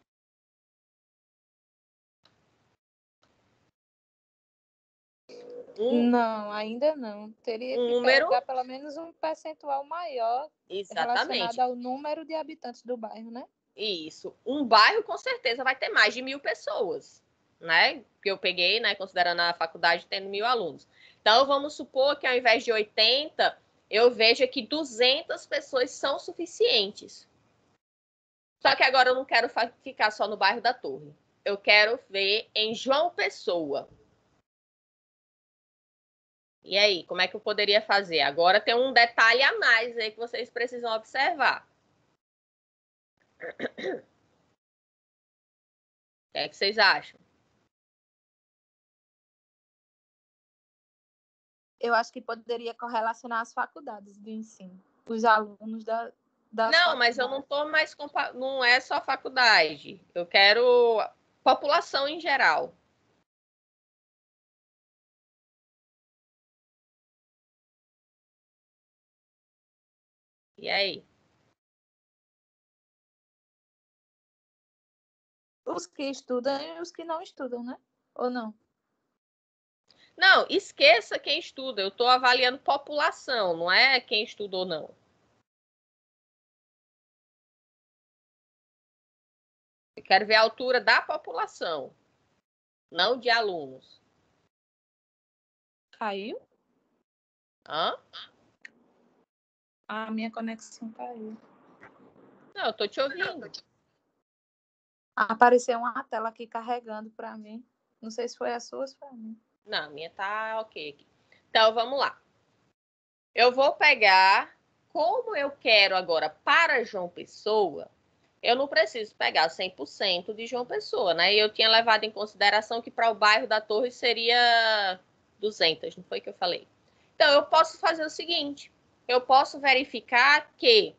Não, ainda não. Teria que número. pegar pelo menos um percentual maior relacionado Exatamente. ao número de habitantes do bairro, né? Isso. Um bairro, com certeza, vai ter mais de 1.000 pessoas, né? Que eu peguei, né? Considerando a faculdade tendo 1.000 alunos. Então, vamos supor que ao invés de 80, eu veja que 200 pessoas são suficientes. Só que agora eu não quero ficar só no bairro da Torre. Eu quero ver em João Pessoa. E aí, como é que eu poderia fazer? Agora tem um detalhe a mais aí que vocês precisam observar. O que é que vocês acham? Eu acho que poderia correlacionar as faculdades de ensino, os alunos das Não, mas eu não estou mais. Não é só faculdade. Eu quero população em geral. E aí? Os que estudam e os que não estudam, né? Ou não? Não, esqueça quem estuda. Eu estou avaliando população, não é quem estuda ou não. Eu quero ver a altura da população, não de alunos. Caiu? Hã? A minha conexão caiu. Não, eu estou te ouvindo. Apareceu uma tela aqui carregando para mim. Não sei se foi a sua ou se foi a minha. Não, a minha tá ok aqui. Então, vamos lá. Eu vou pegar, como eu quero agora para João Pessoa, eu não preciso pegar 100% de João Pessoa, né? E eu tinha levado em consideração que para o bairro da Torre seria 200, não foi que eu falei? Então, eu posso fazer o seguinte, eu posso verificar que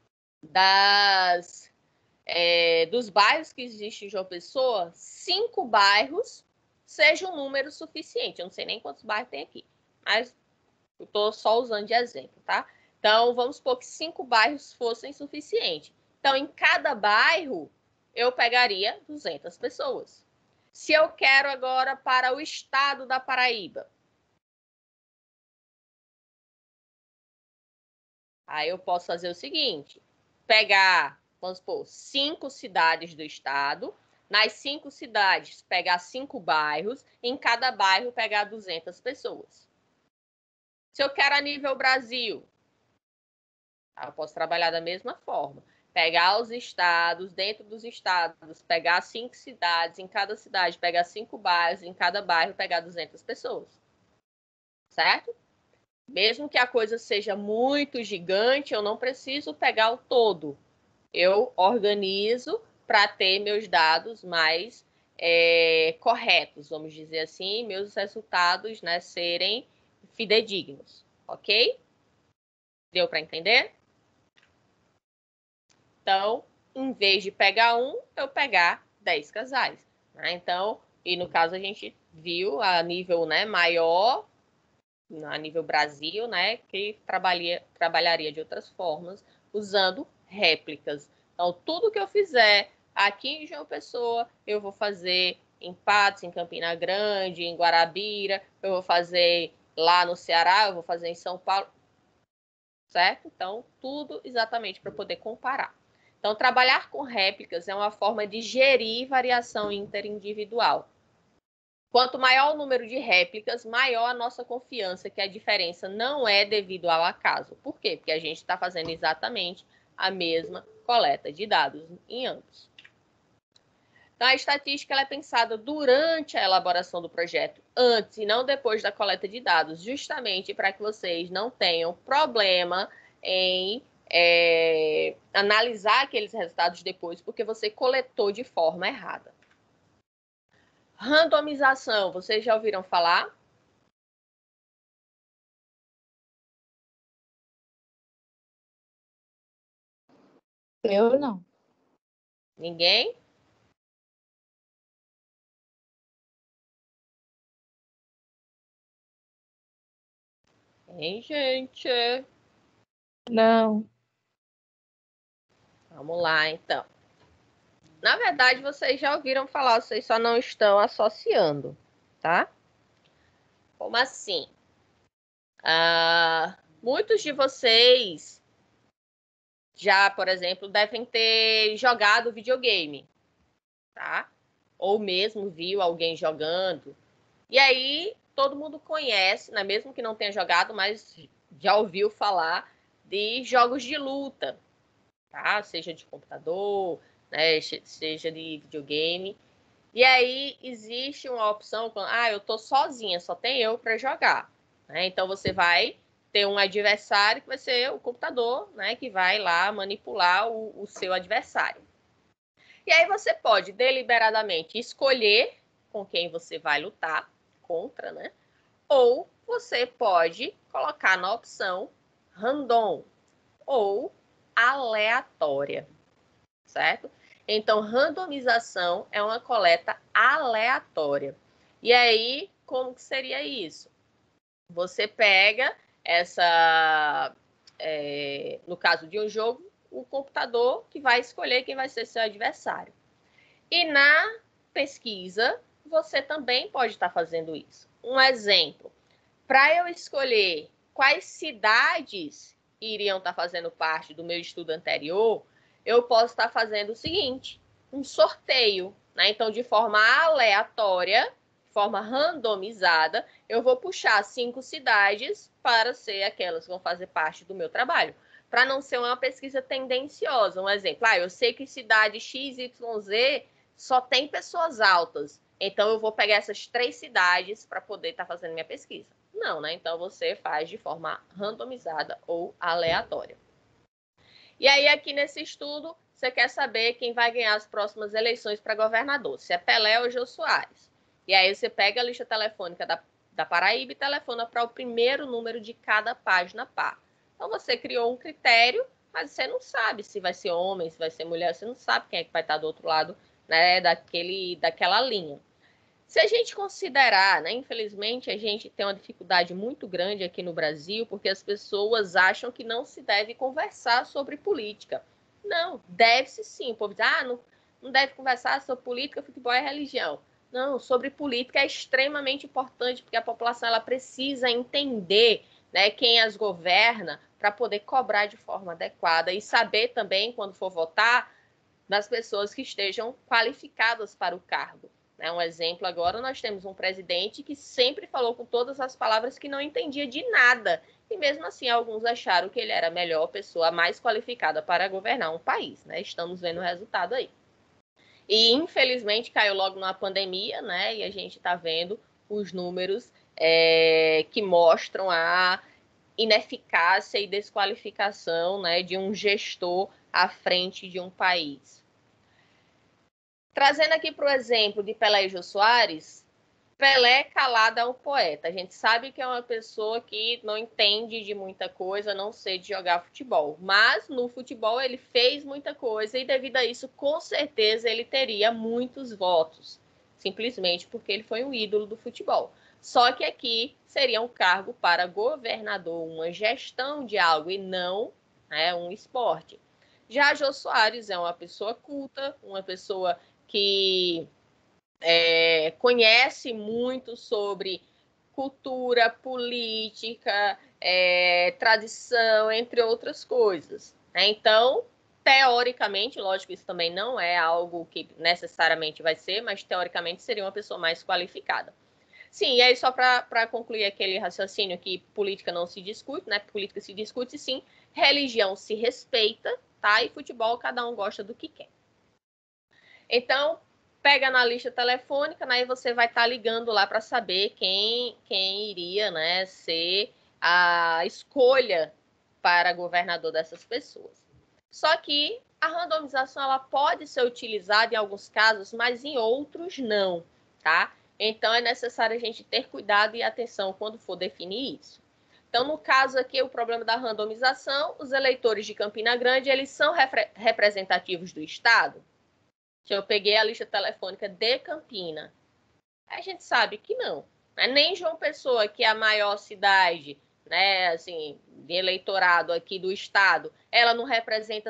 dos bairros que existem em João Pessoa, 5 bairros seja um número suficiente. Eu não sei nem quantos bairros tem aqui, mas eu estou só usando de exemplo, tá? Então, vamos supor que 5 bairros fossem suficientes. Então, em cada bairro, eu pegaria 200 pessoas. Se eu quero agora para o estado da Paraíba, aí eu posso fazer o seguinte, pegar, vamos supor, 5 cidades do estado, nas 5 cidades pegar 5 bairros, em cada bairro pegar 200 pessoas. Se eu quero a nível Brasil, eu posso trabalhar da mesma forma. Pegar os estados, dentro dos estados, pegar 5 cidades, em cada cidade pegar 5 bairros, em cada bairro pegar 200 pessoas. Certo? Mesmo que a coisa seja muito gigante, eu não preciso pegar o todo. Eu organizo para ter meus dados mais corretos, vamos dizer assim, meus resultados, né, serem fidedignos, ok? Deu para entender? Então, em vez de pegar um, eu pegar 10 casais. Né? Então, e no caso a gente viu a nível, né, maior, a nível Brasil, né, que trabalharia de outras formas, usando réplicas. Então, tudo que eu fizer aqui em João Pessoa, eu vou fazer em Patos, em Campina Grande, em Guarabira, eu vou fazer lá no Ceará, eu vou fazer em São Paulo, certo? Então, tudo exatamente para poder comparar. Então, trabalhar com réplicas é uma forma de gerir variação interindividual. Quanto maior o número de réplicas, maior a nossa confiança que a diferença não é devido ao acaso. Por quê? Porque a gente está fazendo exatamente a mesma coleta de dados em ambos. Então, a estatística ela é pensada durante a elaboração do projeto, antes e não depois da coleta de dados, justamente para que vocês não tenham problema em analisar aqueles resultados depois, porque você coletou de forma errada. Randomização, vocês já ouviram falar? Eu não. Ninguém? Hein, gente? Não. Vamos lá, então. Na verdade, vocês já ouviram falar, vocês só não estão associando, tá? Como assim? Muitos de vocês já, por exemplo, devem ter jogado videogame, tá? Ou mesmo viu alguém jogando. E aí, todo mundo conhece, né? Mesmo que não tenha jogado, mas já ouviu falar de jogos de luta, tá? Seja de computador, né? Seja de videogame. E aí, existe uma opção, eu tô sozinha, só tem eu para jogar. Né? Então, você vai ter um adversário que vai ser o computador, né? Que vai lá manipular o seu adversário. E aí você pode deliberadamente escolher com quem você vai lutar contra, né? Ou você pode colocar na opção random ou aleatória, certo? Então, randomização é uma coleta aleatória. E aí, como que seria isso? Você pega no caso de um jogo, o computador que vai escolher quem vai ser seu adversário. E na pesquisa, você também pode estar fazendo isso. Um exemplo, para eu escolher quais cidades iriam estar fazendo parte do meu estudo anterior, eu posso estar fazendo o seguinte, um sorteio, né? Então, de forma aleatória, de forma randomizada, eu vou puxar 5 cidades para ser aquelas que vão fazer parte do meu trabalho. Para não ser uma pesquisa tendenciosa. Um exemplo, eu sei que cidade XYZ só tem pessoas altas. Então, eu vou pegar essas 3 cidades para poder estar fazendo minha pesquisa. Não, né? Então, você faz de forma randomizada ou aleatória. E aí, aqui nesse estudo, você quer saber quem vai ganhar as próximas eleições para governador, se é Pelé ou Jô Soares. E aí, você pega a lista telefônica da Paraíba e telefona para o primeiro número de cada página par. Então, você criou um critério, mas você não sabe se vai ser homem, se vai ser mulher, você não sabe quem é que vai estar do outro lado, né, daquela linha. Se a gente considerar, né, infelizmente, a gente tem uma dificuldade muito grande aqui no Brasil, porque as pessoas acham que não se deve conversar sobre política. Não, deve-se sim. O povo diz, não deve conversar sobre política, futebol e religião. Não, sobre política é extremamente importante, porque a população ela precisa entender, né, quem as governa para poder cobrar de forma adequada e saber também, quando for votar, das pessoas que estejam qualificadas para o cargo. Um exemplo agora, nós temos um presidente que sempre falou com todas as palavras que não entendia de nada. E mesmo assim, alguns acharam que ele era a melhor pessoa, a mais qualificada para governar um país. Né? Estamos vendo o resultado aí. E, infelizmente, caiu logo na pandemia, né? E a gente está vendo os números que mostram a ineficácia e desqualificação, né, de um gestor à frente de um país. Trazendo aqui para o exemplo de Pelé e Jô Soares, Pelé calado é um poeta. A gente sabe que é uma pessoa que não entende de muita coisa, não sei de jogar futebol. Mas no futebol ele fez muita coisa e devido a isso, com certeza, ele teria muitos votos. Simplesmente porque ele foi um ídolo do futebol. Só que aqui seria um cargo para governador, uma gestão de algo e não um esporte. Já Jô Soares é uma pessoa culta, uma pessoa que conhece muito sobre cultura, política, tradição, entre outras coisas. Né? Então, teoricamente, lógico, isso também não é algo que necessariamente vai ser, mas teoricamente seria uma pessoa mais qualificada. Sim, e aí só para concluir aquele raciocínio que política não se discute, né? Política se discute sim, religião se respeita, tá? E futebol cada um gosta do que quer. Então, pega na lista telefônica, né, e você vai estar ligando lá para saber quem iria, né, ser a escolha para governador dessas pessoas. Só que a randomização ela pode ser utilizada em alguns casos, mas em outros não, tá? Então é necessário a gente ter cuidado e atenção quando for definir isso. Então, no caso aqui, o problema da randomização, os eleitores de Campina Grande, eles são representativos do Estado? Eu peguei a lista telefônica de Campina. A gente sabe que não. Né? Nem João Pessoa, que é a maior cidade, né, assim, de eleitorado aqui do estado, ela não representa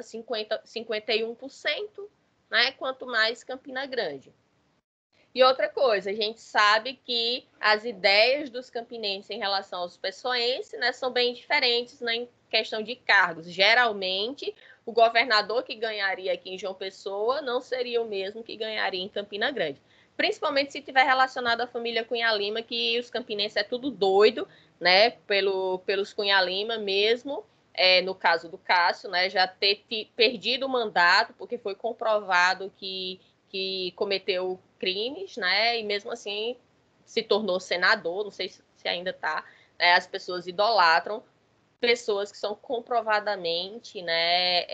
51%, né, quanto mais Campina Grande. E outra coisa, a gente sabe que as ideias dos campinenses em relação aos pessoenses, né, são bem diferentes em questão de cargos. Geralmente, o governador que ganharia aqui em João Pessoa não seria o mesmo que ganharia em Campina Grande. Principalmente se tiver relacionado à família Cunha Lima, que os campinenses é tudo doido, né, pelos Cunha Lima mesmo. No caso do Cássio, né, já ter perdido o mandato, porque foi comprovado que cometeu crimes, né? E mesmo assim se tornou senador, não sei se ainda está. Né? As pessoas idolatram pessoas que são comprovadamente, né,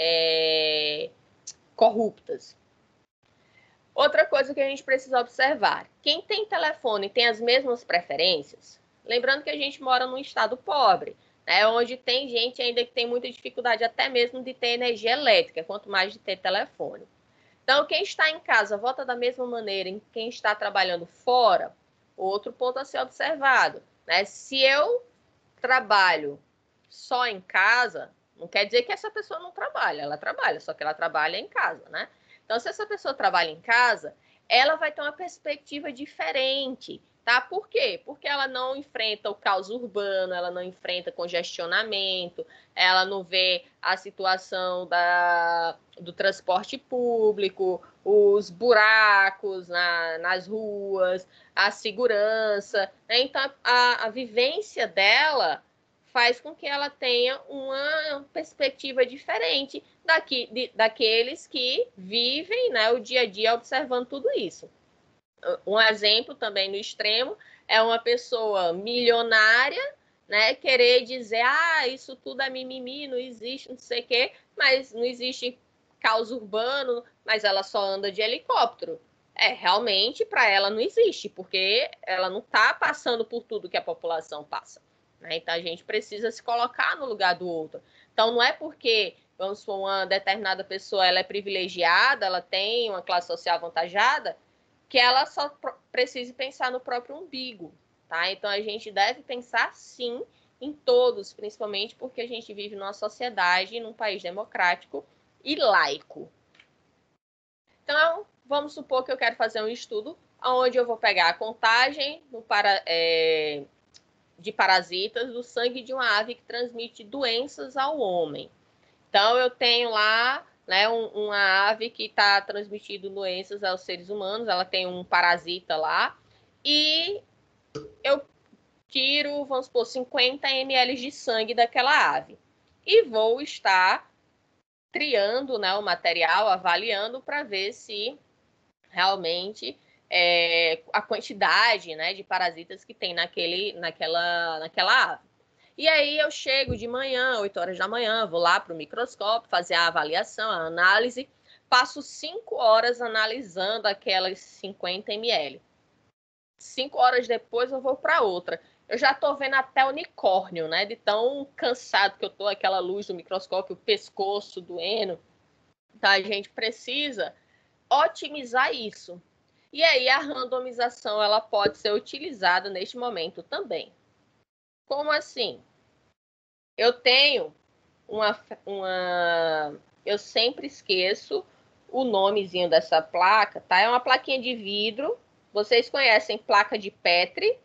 corruptas. Outra coisa que a gente precisa observar: quem tem telefone tem as mesmas preferências? Lembrando que a gente mora num estado pobre, né, onde tem gente ainda que tem muita dificuldade até mesmo de ter energia elétrica, quanto mais de ter telefone. Então, quem está em casa vota da mesma maneira em quem está trabalhando fora? Outro ponto a ser observado. Né? Se eu trabalho só em casa, não quer dizer que essa pessoa não trabalha. Ela trabalha, só que ela trabalha em casa. Né? Então, se essa pessoa trabalha em casa, ela vai ter uma perspectiva diferente. Tá? Por quê? Porque ela não enfrenta o caos urbano, ela não enfrenta congestionamento, ela não vê a situação do transporte público, os buracos nas ruas, a segurança. Né? Então, a vivência dela faz com que ela tenha uma perspectiva diferente daqueles que vivem, né, o dia a dia observando tudo isso. Um exemplo também no extremo é uma pessoa milionária, né, querer dizer, isso tudo é mimimi, não existe, não sei o quê, mas não existe caos urbano, mas ela só anda de helicóptero. Realmente, para ela não existe, porque ela não está passando por tudo que a população passa. Né? Então, a gente precisa se colocar no lugar do outro. Então, não é porque, vamos supor, uma determinada pessoa ela é privilegiada, ela tem uma classe social avantajada, que ela só precise pensar no próprio umbigo, tá? Então, a gente deve pensar, sim, em todos, principalmente porque a gente vive numa sociedade, num país democrático e laico. Então, vamos supor que eu quero fazer um estudo onde eu vou pegar a contagem de parasitas do sangue de uma ave que transmite doenças ao homem. Então, eu tenho lá, né, uma ave que está transmitindo doenças aos seres humanos, ela tem um parasita lá, e eu tiro, vamos supor, 50 ml de sangue daquela ave. E vou estar triando, né, o material, avaliando para ver se realmente a quantidade, né, de parasitas que tem naquela ave. E aí eu chego de manhã, 8 horas da manhã, vou lá para o microscópio, fazer a avaliação, a análise, passo 5 horas analisando aquelas 50 ml. 5 horas depois eu vou para outra. Eu já estou vendo até unicórnio, né? De tão cansado que eu estou, aquela luz do microscópio, o pescoço doendo. Então, a gente precisa otimizar isso. E aí, a randomização ela pode ser utilizada neste momento também. Como assim? Eu tenho eu sempre esqueço o nomezinho dessa placa, tá? É uma plaquinha de vidro. Vocês conhecem placa de Petri?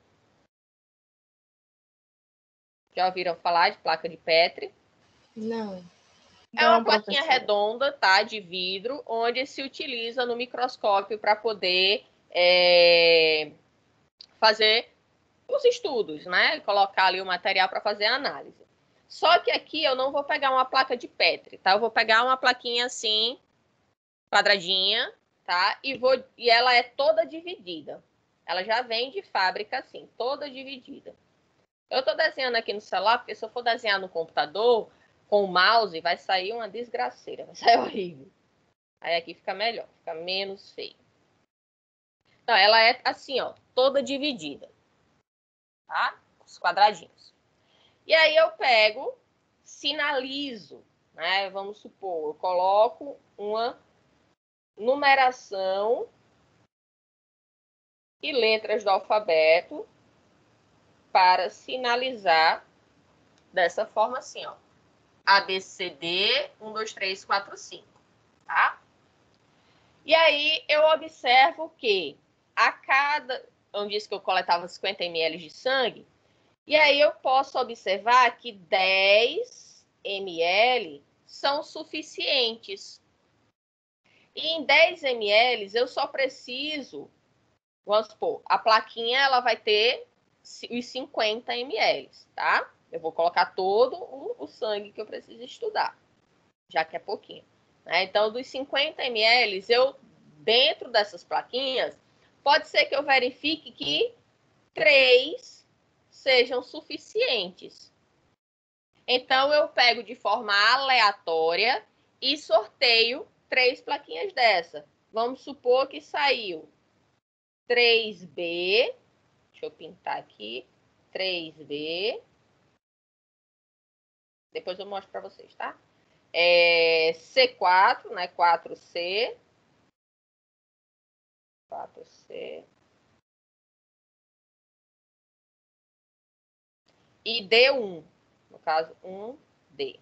Já ouviram falar de placa de Petri? Não. É uma plaquinha redonda, tá? De vidro, onde se utiliza no microscópio para poder fazer os estudos, né? Colocar ali o material para fazer a análise. Só que aqui eu não vou pegar uma placa de Petri, tá? Eu vou pegar uma plaquinha assim, quadradinha, tá? E ela é toda dividida. Ela já vem de fábrica assim, toda dividida. Eu estou desenhando aqui no celular, porque se eu for desenhar no computador, com o mouse, vai sair uma desgraceira, vai sair horrível. Aí aqui fica melhor, fica menos feio. Então, ela é assim, ó, toda dividida, tá? Os quadradinhos. E aí eu pego, sinalizo, né? Vamos supor, eu coloco uma numeração e letras do alfabeto para sinalizar dessa forma assim, ó. ABCD 1, 2, 3, 4, 5, tá? E aí eu observo que a cada... Eu disse que eu coletava 50 ml de sangue, e aí eu posso observar que 10 ml são suficientes. E em 10 ml eu só preciso, vamos supor, a plaquinha ela vai ter os 50 ml, tá? Eu vou colocar todo o sangue que eu preciso estudar, já que é pouquinho. Né? Então, dos 50 ml, dentro dessas plaquinhas, pode ser que eu verifique que 3 sejam suficientes. Então, eu pego de forma aleatória e sorteio 3 plaquinhas dessa. Vamos supor que saiu 3B, deixa eu pintar aqui, 3B, depois eu mostro para vocês, tá? C4, né? 4C. 4C. E D1, no caso, 1D.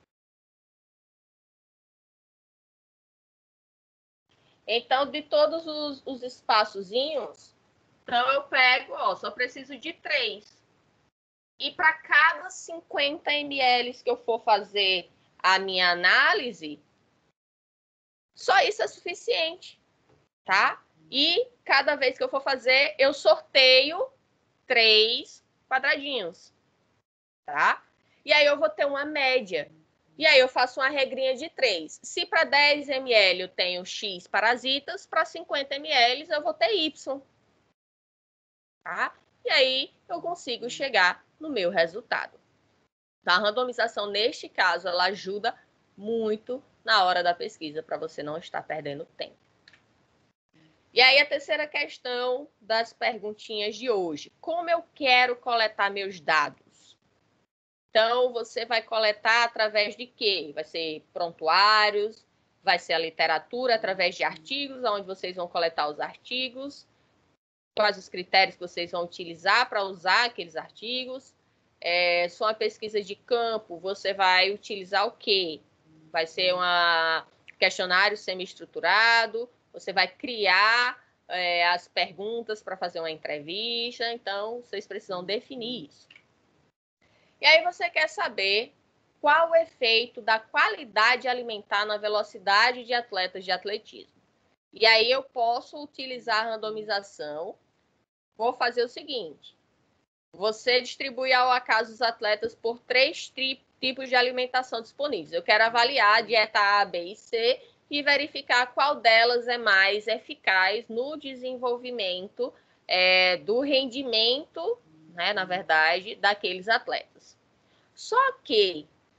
Então, de todos os espaçozinhos, então eu pego, ó, só preciso de 3. E para cada 50 ml que eu for fazer a minha análise, só isso é suficiente, tá? E cada vez que eu for fazer, eu sorteio 3 quadradinhos, tá? E aí eu vou ter uma média. E aí eu faço uma regrinha de 3. Se para 10 ml eu tenho X parasitas, para 50 ml eu vou ter Y. Tá? E aí eu consigo chegar no meu resultado. Então, a randomização, neste caso, ela ajuda muito na hora da pesquisa, para você não estar perdendo tempo. E aí a terceira questão das perguntinhas de hoje. Como eu quero coletar meus dados? Então, você vai coletar através de quê? Vai ser prontuários, vai ser a literatura através de artigos, onde vocês vão coletar os artigos, quais os critérios que vocês vão utilizar para usar aqueles artigos. Se uma pesquisa de campo, você vai utilizar o quê? Vai ser um questionário semi-estruturado, você vai criar as perguntas para fazer uma entrevista, então vocês precisam definir isso. E aí você quer saber qual o efeito da qualidade alimentar na velocidade de atletas de atletismo. E aí eu posso utilizar a randomização. Vou fazer o seguinte. Você distribui ao acaso os atletas por 3 tipos de alimentação disponíveis. Eu quero avaliar a dieta A, B e C e verificar qual delas é mais eficaz no desenvolvimento do rendimento, né, na verdade, daqueles atletas. Só que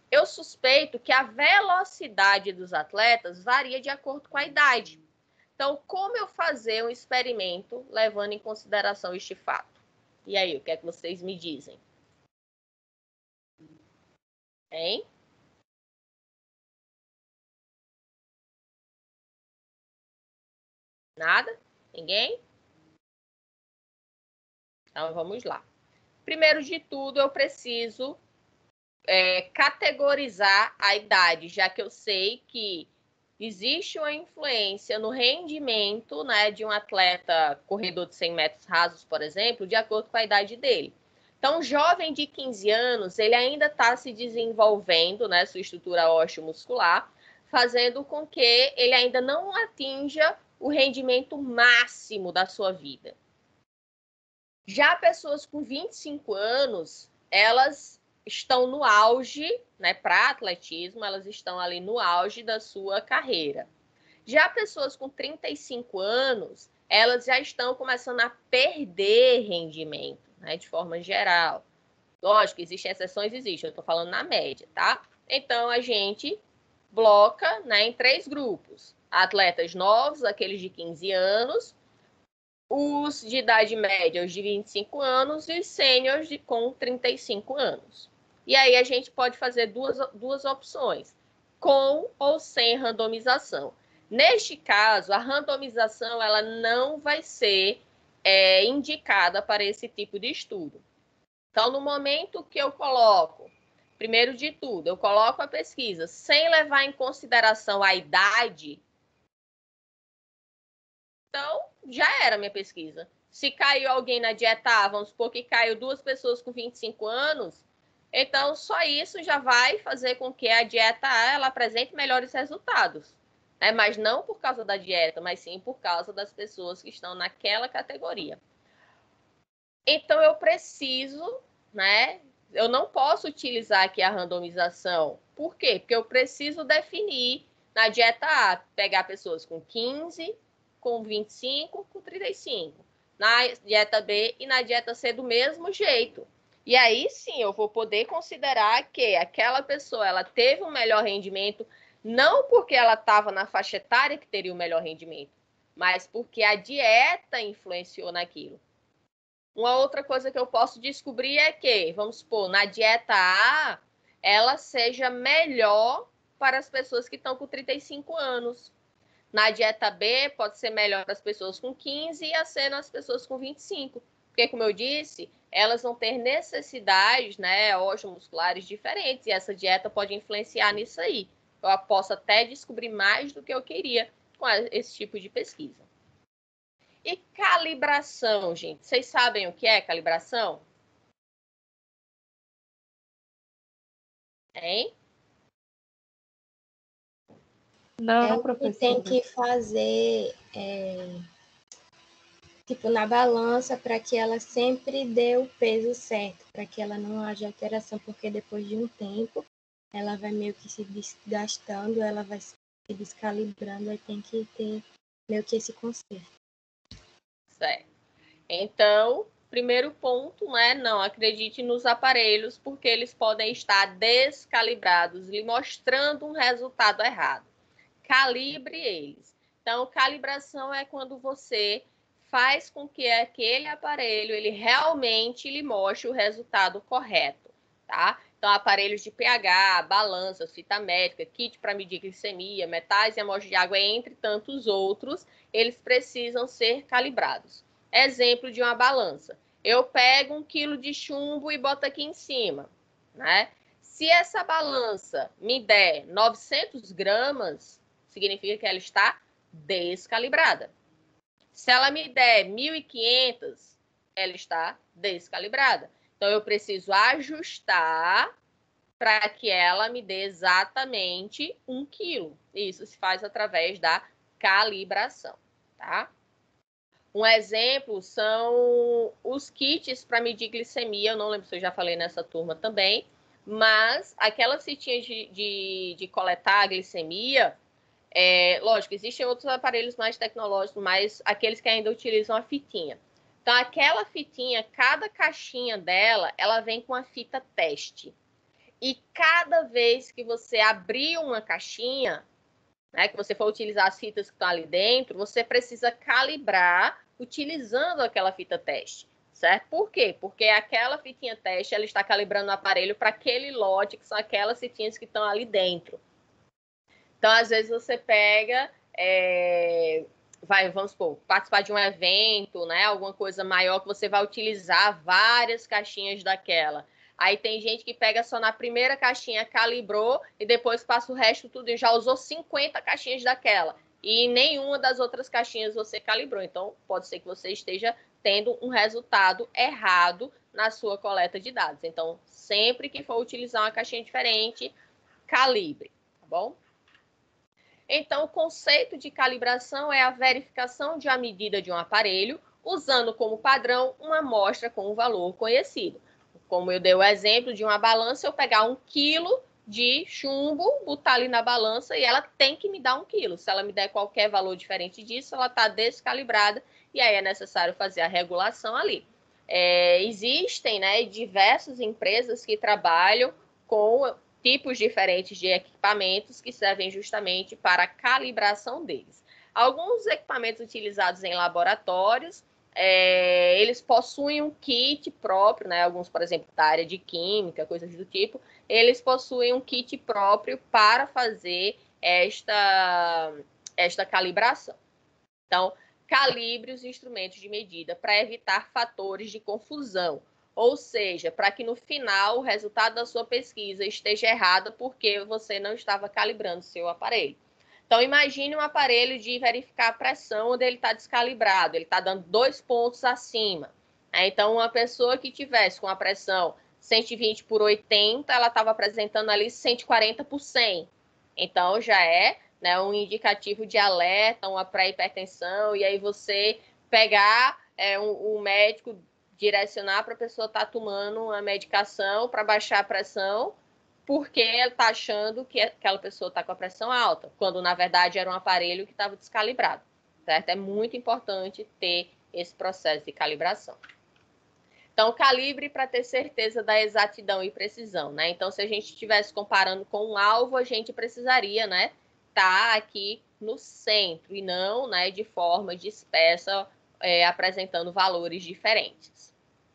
eu suspeito que a velocidade dos atletas varia de acordo com a idade. Então, como eu fazer um experimento levando em consideração este fato? E aí, o que é que vocês me dizem? Hein? Nada? Ninguém? Então, vamos lá. Primeiro de tudo, eu preciso categorizar a idade, já que eu sei que existe uma influência no rendimento, né, de um atleta corredor de 100 metros rasos, por exemplo, de acordo com a idade dele. Então, um jovem de 15 anos, ele ainda está se desenvolvendo, né, sua estrutura ósseo-muscular, fazendo com que ele ainda não atinja o rendimento máximo da sua vida. Já pessoas com 25 anos, elas estão no auge, né, para atletismo, elas estão ali no auge da sua carreira. Já pessoas com 35 anos, elas já estão começando a perder rendimento, né, de forma geral. Lógico, existem exceções, eu estou falando na média, tá? Então, a gente bloca, né, em 3 grupos. Atletas novos, aqueles de 15 anos, os de idade média, os de 25 anos, e os sêniores com 35 anos. E aí a gente pode fazer duas opções, com ou sem randomização. Neste caso, a randomização ela não vai ser indicada para esse tipo de estudo. Então, no momento que eu coloco, primeiro de tudo, eu coloco a pesquisa sem levar em consideração a idade, então, já era a minha pesquisa. Se caiu alguém na dieta A, vamos supor que caiu 2 pessoas com 25 anos, então só isso já vai fazer com que a dieta A ela apresente melhores resultados. Né? Mas não por causa da dieta, mas sim por causa das pessoas que estão naquela categoria. Então, eu preciso, né? Eu não posso utilizar aqui a randomização. Por quê? Porque eu preciso definir na dieta A, pegar pessoas com 15, com 25, com 35. Na dieta B e na dieta C do mesmo jeito. E aí sim eu vou poder considerar que aquela pessoa ela teve um melhor rendimento, não porque ela estava na faixa etária que teria o melhor rendimento, mas porque a dieta influenciou naquilo. Uma outra coisa que eu posso descobrir é que, vamos supor, na dieta A, ela seja melhor para as pessoas que estão com 35 anos. Na dieta B, pode ser melhor para as pessoas com 15 e a C nas pessoas com 25. Porque, como eu disse, elas vão ter necessidades, né, musculares diferentes e essa dieta pode influenciar nisso aí. Eu posso até descobrir mais do que eu queria com esse tipo de pesquisa. E calibração, gente? Vocês sabem o que é calibração? Hein? Não, professora. Tem que fazer, tipo, na balança para que ela sempre dê o peso certo, para que ela não haja alteração, porque depois de um tempo ela vai meio que se desgastando, ela vai se descalibrando, aí tem que ter meio que esse conserto. Certo. Então, primeiro ponto, né? Não acredite nos aparelhos, porque eles podem estar descalibrados, lhe mostrando um resultado errado. Calibre eles. Então, calibração é quando você faz com que aquele aparelho ele realmente lhe mostre o resultado correto, tá? Então, aparelhos de pH, balanças, fita métrica, kit para medir glicemia, metais e amostra de água, entre tantos outros, eles precisam ser calibrados. Exemplo de uma balança. Eu pego 1 quilo de chumbo e boto aqui em cima, né? Se essa balança me der 900 gramas, significa que ela está descalibrada. Se ela me der 1.500, ela está descalibrada. Então, eu preciso ajustar para que ela me dê exatamente 1 quilo. Isso se faz através da calibração, tá? Um exemplo são os kits para medir glicemia. Eu não lembro se eu já falei nessa turma também, mas aquelas fitinhas de coletar a glicemia, lógico, existem outros aparelhos mais tecnológicos, mas aqueles que ainda utilizam a fitinha. Então, aquela fitinha, cada caixinha dela, ela vem com a fita teste. E cada vez que você abrir uma caixinha, né, que você for utilizar as fitas que estão ali dentro, você precisa calibrar utilizando aquela fita teste, certo? Por quê? Porque aquela fitinha teste, ela está calibrando o aparelho para aquele lote, que são aquelas fitinhas que estão ali dentro. Então, às vezes, você pega, vamos supor, participar de um evento, né, alguma coisa maior que você vai utilizar várias caixinhas daquela. Aí tem gente que pega só na primeira caixinha, calibrou, e depois passa o resto tudo e já usou 50 caixinhas daquela. E nenhuma das outras caixinhas você calibrou. Então, pode ser que você esteja tendo um resultado errado na sua coleta de dados. Então, sempre que for utilizar uma caixinha diferente, calibre, tá bom? Então, o conceito de calibração é a verificação de uma medida de um aparelho, usando como padrão uma amostra com um valor conhecido. Como eu dei o exemplo de uma balança, eu pegar 1 quilo de chumbo, botar ali na balança e ela tem que me dar 1 quilo. Se ela me der qualquer valor diferente disso, ela está descalibrada e aí é necessário fazer a regulação ali. Existem, né, diversas empresas que trabalham com tipos diferentes de equipamentos que servem justamente para a calibração deles. Alguns equipamentos utilizados em laboratórios, eles possuem um kit próprio, né? Alguns, por exemplo, da área de química, coisas do tipo, eles possuem um kit próprio para fazer esta calibração. Então, calibre os instrumentos de medida para evitar fatores de confusão. Ou seja, para que no final o resultado da sua pesquisa esteja errado porque você não estava calibrando seu aparelho. Então, imagine um aparelho de verificar a pressão onde ele está descalibrado, ele está dando 2 pontos acima. Então, uma pessoa que tivesse com a pressão 120 por 80, ela estava apresentando ali 140 por 100. Então, já é, né, um indicativo de alerta, uma pré-hipertensão, e aí você pegar um médico, direcionar para a pessoa estar tomando uma medicação para baixar a pressão, porque ele está achando que aquela pessoa está com a pressão alta, quando na verdade era um aparelho que estava descalibrado, certo? É muito importante ter esse processo de calibração. Então, calibre para ter certeza da exatidão e precisão, né? Então, se a gente estivesse comparando com um alvo, a gente precisaria, né, estar aqui no centro e não, né, de forma dispersa, apresentando valores diferentes.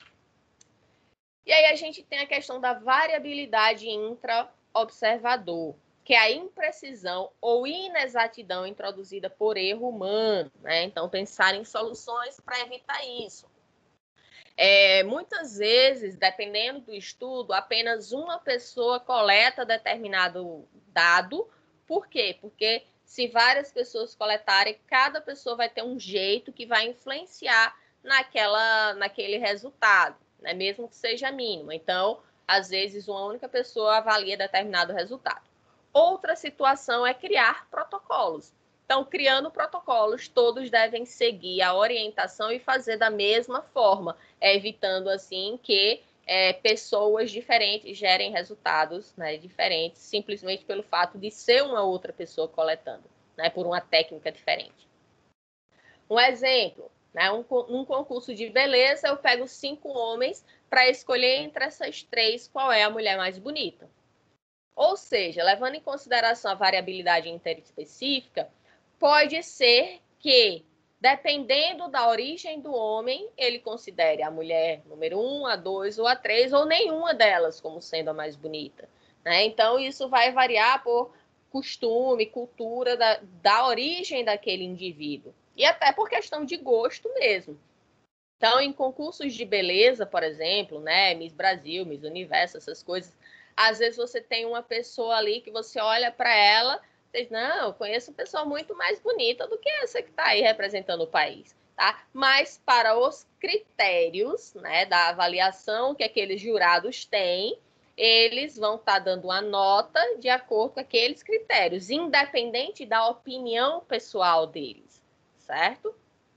E aí a gente tem a questão da variabilidade intra-observador, que é a imprecisão ou inexatidão introduzida por erro humano, né? Então, pensar em soluções para evitar isso. Muitas vezes, dependendo do estudo, apenas uma pessoa coleta determinado dado. Por quê? Porque se várias pessoas coletarem, cada pessoa vai ter um jeito que vai influenciar naquele resultado, né? Mesmo que seja mínimo. Então, às vezes, uma única pessoa avalia determinado resultado. Outra situação é criar protocolos. Então, criando protocolos, todos devem seguir a orientação e fazer da mesma forma, evitando, assim, que pessoas diferentes gerem resultados, né, diferentes, simplesmente pelo fato de ser uma outra pessoa coletando, né, por uma técnica diferente. Um exemplo, né, num concurso de beleza, eu pego 5 homens para escolher entre essas 3 qual é a mulher mais bonita. Ou seja, levando em consideração a variabilidade interespecífica, pode ser que, dependendo da origem do homem, ele considere a mulher número 1, a 2 ou a 3, ou nenhuma delas como sendo a mais bonita, né? Então, isso vai variar por costume, cultura da origem daquele indivíduo. E até por questão de gosto mesmo. Então, em concursos de beleza, por exemplo, né, Miss Brasil, Miss Universo, essas coisas, às vezes você tem uma pessoa ali que você olha para ela e diz, não, eu conheço uma pessoa muito mais bonita do que essa que está aí representando o país, tá? Mas para os critérios, né, da avaliação que aqueles jurados têm, eles vão estar dando uma nota de acordo com aqueles critérios, independente da opinião pessoal deles, certo?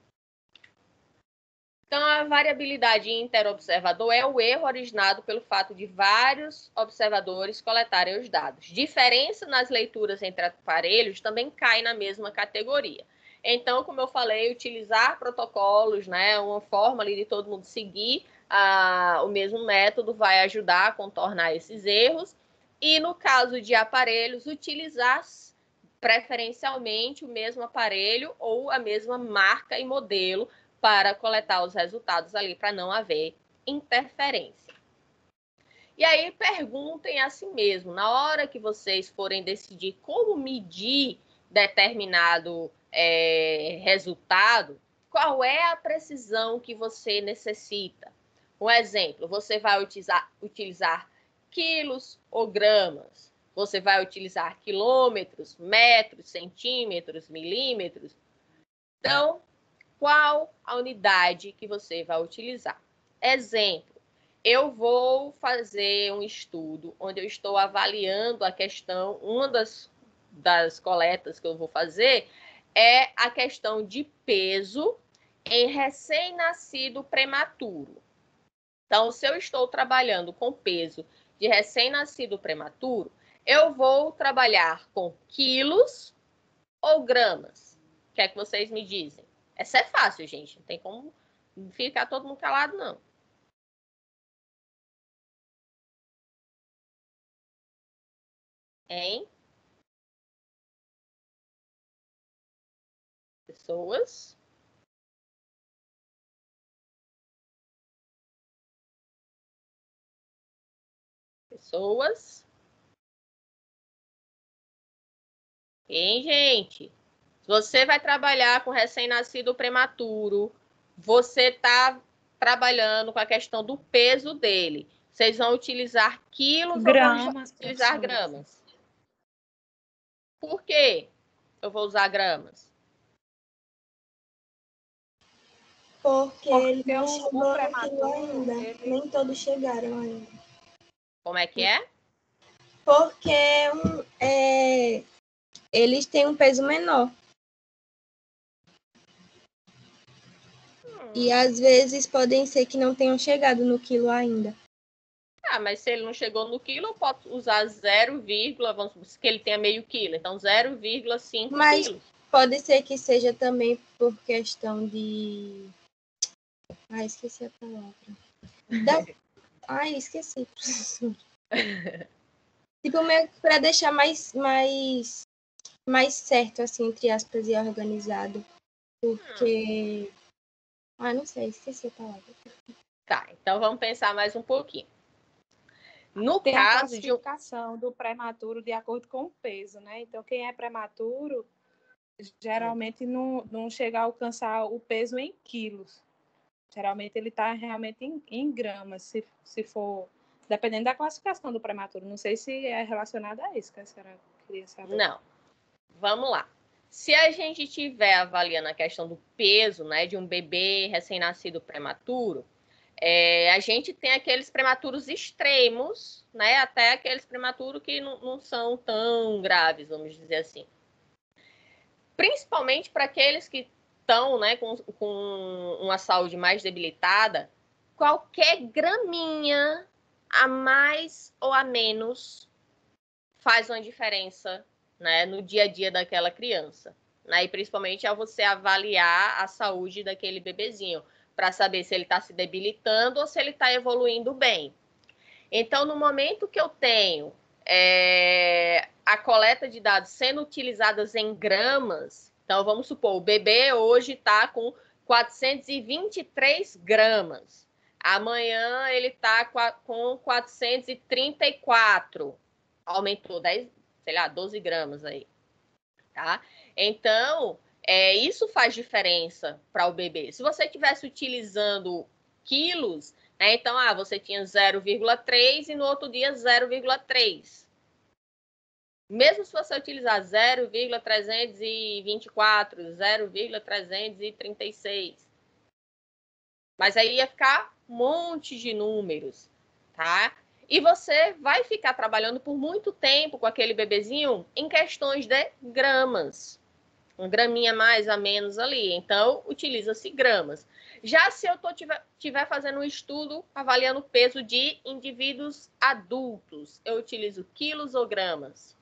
Então, a variabilidade interobservador é o erro originado pelo fato de vários observadores coletarem os dados. Diferença nas leituras entre aparelhos também cai na mesma categoria. Então, como eu falei, utilizar protocolos, né, uma forma ali de todo mundo seguir o mesmo método vai ajudar a contornar esses erros. E no caso de aparelhos, utilizar preferencialmente o mesmo aparelho ou a mesma marca e modelo para coletar os resultados ali, para não haver interferência. E aí perguntem a si mesmo, na hora que vocês forem decidir como medir determinado resultado, qual é a precisão que você necessita? Um exemplo, você vai utilizar quilos ou gramas? Você vai utilizar quilômetros, metros, centímetros, milímetros? Então, qual a unidade que você vai utilizar? Exemplo, eu vou fazer um estudo onde eu estou avaliando a questão, uma das coletas que eu vou fazer é a questão de peso em recém-nascido prematuro. Então, se eu estou trabalhando com peso de recém-nascido prematuro, eu vou trabalhar com quilos ou gramas? O que é que vocês me dizem? Essa é fácil, gente. Não tem como ficar todo mundo calado, não. Hein? Pessoas? Pessoas? Hein, gente? Se você vai trabalhar com recém-nascido prematuro, você está trabalhando com a questão do peso dele. Vocês vão utilizar quilos gramas, ou vão utilizar gramas? Por quê eu vou usar gramas? Porque ele não o chegou naquilo prematuro, ainda. Nem todos chegaram ainda. Como é que é? Porque eles têm um peso menor. E às vezes podem ser que não tenham chegado no quilo ainda. Ah, mas se ele não chegou no quilo, eu posso usar 0, vamos supor que ele tenha meio quilo. Então, 0,5 quilos. Pode ser que seja também por questão de... esqueci a palavra. Esqueci. Tipo, meio que para deixar mais certo, assim, entre aspas, e organizado. Porque... não sei, esqueci a palavra. Tá, então vamos pensar mais um pouquinho. No Tem caso a classificação do prematuro de acordo com o peso, né? Então, quem é prematuro geralmente não chega a alcançar o peso em quilos. Geralmente ele está realmente em gramas, se for, dependendo da classificação do prematuro. Não sei se é relacionado a isso que a senhora queria saber. Não. Vamos lá. Se a gente estiver avaliando a questão do peso, né, de um bebê recém-nascido prematuro, a gente tem aqueles prematuros extremos, né, até aqueles prematuros que não são tão graves, vamos dizer assim. Principalmente para aqueles que estão, né, com uma saúde mais debilitada, qualquer graminha a mais ou a menos faz uma diferença, né, no dia a dia daquela criança. Né? E principalmente ao você avaliar a saúde daquele bebezinho, para saber se ele está se debilitando ou se ele está evoluindo bem. Então, no momento que eu tenho a coleta de dados sendo utilizadas em gramas, então vamos supor, o bebê hoje está com 423 gramas. Amanhã ele está com 434. Aumentou 12 gramas aí. Tá? Então, isso faz diferença para o bebê. Se você estivesse utilizando quilos, né, então você tinha 0,3 e no outro dia 0,3. Mesmo se você utilizar 0,324, 0,336. Mas aí ia ficar um monte de números, tá? E você vai ficar trabalhando por muito tempo com aquele bebezinho em questões de gramas. Um graminha mais a menos ali. Então, utiliza-se gramas. Já se eu estiver fazendo um estudo avaliando o peso de indivíduos adultos, eu utilizo quilos ou gramas?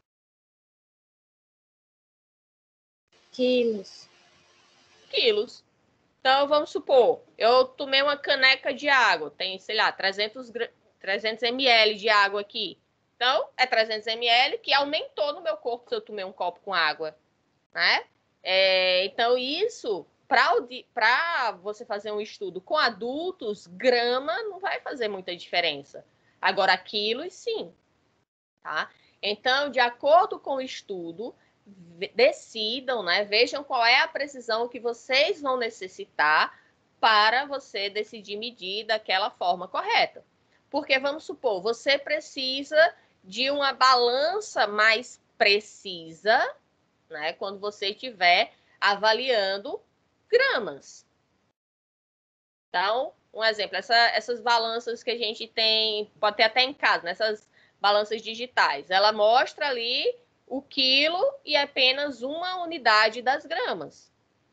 Quilos. Quilos. Então, vamos supor, eu tomei uma caneca de água, tem, sei lá, 300 ml de água aqui. Então, é 300 ml que aumentou no meu corpo se eu tomei um copo com água, né? Então, isso, para você fazer um estudo com adultos, grama não vai fazer muita diferença. Agora, quilos, sim, tá? Então, de acordo com o estudo, decidam, né? Vejam qual é a precisão que vocês vão necessitar para você decidir medir daquela forma correta. Porque, vamos supor, você precisa de uma balança mais precisa, né? Quando você estiver avaliando gramas. Então, um exemplo, essas balanças que a gente tem, pode ter até em casa, nessas balanças digitais, ela mostra ali o quilo e apenas uma unidade das gramas.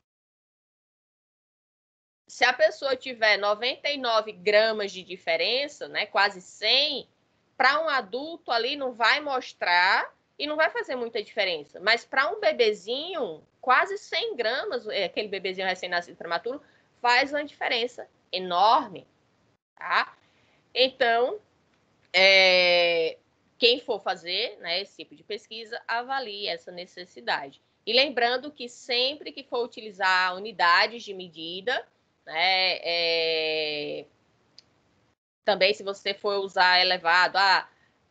Se a pessoa tiver 99 gramas de diferença, né, quase 100, para um adulto ali não vai mostrar e não vai fazer muita diferença. Mas para um bebezinho, quase 100 gramas, aquele bebezinho recém-nascido prematuro, faz uma diferença enorme, tá? Então, quem for fazer, né, esse tipo de pesquisa, avalie essa necessidade. E lembrando que sempre que for utilizar unidades de medida, né, também se você for usar elevado a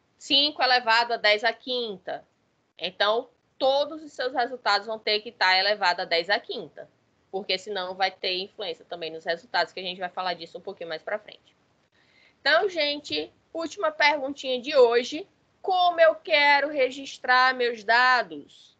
5 elevado a 10 à quinta, então todos os seus resultados vão ter que estar elevado a 10 à quinta, porque senão vai ter influência também nos resultados, que a gente vai falar disso um pouquinho mais para frente. Então, gente, última perguntinha de hoje. Como eu quero registrar meus dados?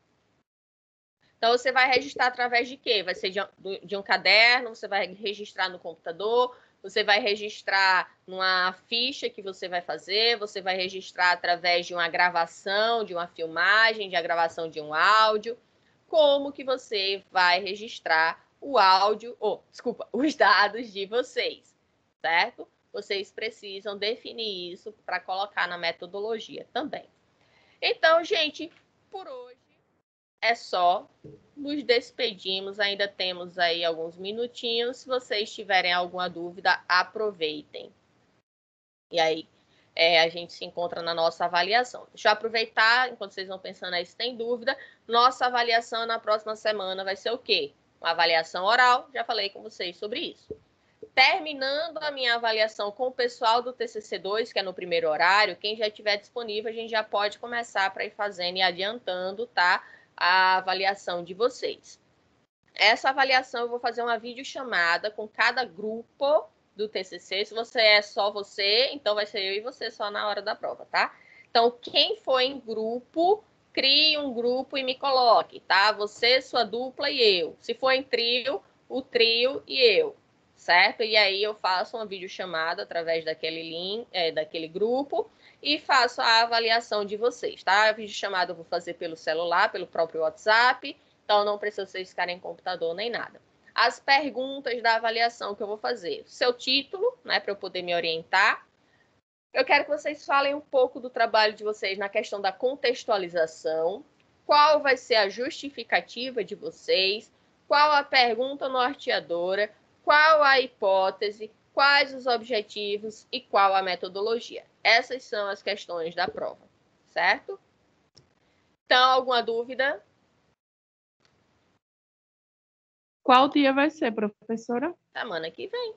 Então, você vai registrar através de quê? Vai ser de um caderno, você vai registrar no computador, você vai registrar numa ficha que você vai fazer, você vai registrar através de uma gravação, de uma filmagem, de a gravação de um áudio. Como que você vai registrar o áudio, os dados de vocês, certo? Vocês precisam definir isso para colocar na metodologia também. Então, gente, por hoje é só. Nos despedimos. Ainda temos aí alguns minutinhos. Se vocês tiverem alguma dúvida, aproveitem. E aí, a gente se encontra na nossa avaliação. Deixa eu aproveitar, enquanto vocês vão pensando aí se tem dúvida, nossa avaliação na próxima semana vai ser o quê? Uma avaliação oral, já falei com vocês sobre isso. Terminando a minha avaliação com o pessoal do TCC2, que é no primeiro horário, quem já estiver disponível, a gente já pode começar para ir fazendo e adiantando, tá? A avaliação de vocês. Essa avaliação eu vou fazer uma videochamada com cada grupo do TCC. Se você é só você, então vai ser eu e você só na hora da prova, tá? Então, quem for em grupo, crie um grupo e me coloque, tá? Você, sua dupla e eu. Se for em trio, o trio e eu, certo? E aí eu faço uma videochamada através daquele link, daquele grupo, e faço a avaliação de vocês, tá? A videochamada eu vou fazer pelo celular, pelo próprio WhatsApp, então não precisa vocês ficarem em computador nem nada. As perguntas da avaliação que eu vou fazer. Seu título, né, para eu poder me orientar. Eu quero que vocês falem um pouco do trabalho de vocês na questão da contextualização. Qual vai ser a justificativa de vocês? Qual a pergunta norteadora? Qual a hipótese? Quais os objetivos e qual a metodologia? Essas são as questões da prova, certo? Então, alguma dúvida? Qual dia vai ser, professora? Semana que vem.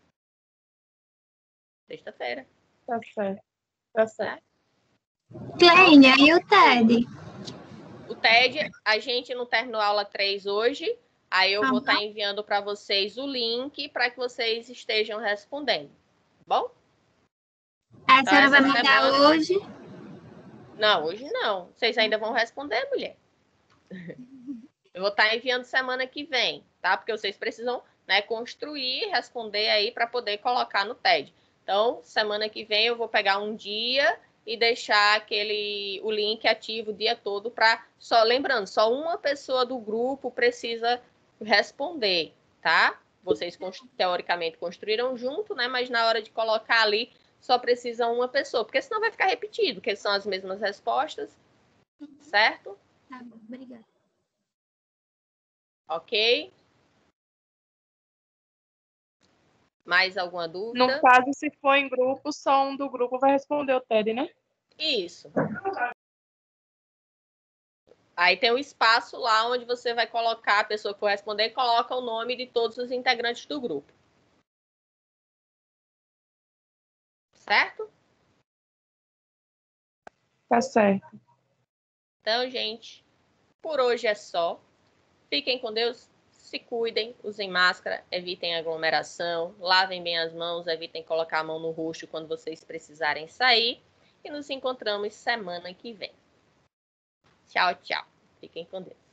Sexta-feira. Tá certo. Tá certo. Clênia, e o TED? O TED, a gente não terminou a aula 3 hoje, aí eu vou estar enviando para vocês o link para que vocês estejam respondendo. Bom? A senhora vai mandar hoje? Não, hoje não. Vocês ainda vão responder, mulher. Eu vou estar enviando semana que vem, tá? Porque vocês precisam, né, construir, responder aí para poder colocar no TED. Então, semana que vem eu vou pegar um dia e deixar o link ativo o dia todo para lembrando, só uma pessoa do grupo precisa responder, tá? Vocês teoricamente construíram junto, né? Mas na hora de colocar ali só precisa uma pessoa, porque senão vai ficar repetido, porque são as mesmas respostas, certo? Tá bom, obrigada. Ok? Mais alguma dúvida? No caso, se for em grupo, só um do grupo vai responder o TED, né? Isso. Aí tem um espaço lá onde você vai colocar, a pessoa que for responder, coloca o nome de todos os integrantes do grupo. Certo? Tá certo. Então, gente, por hoje é só. Fiquem com Deus, se cuidem, usem máscara, evitem aglomeração, lavem bem as mãos, evitem colocar a mão no rosto quando vocês precisarem sair. E nos encontramos semana que vem. Tchau, tchau. Fiquem com Deus.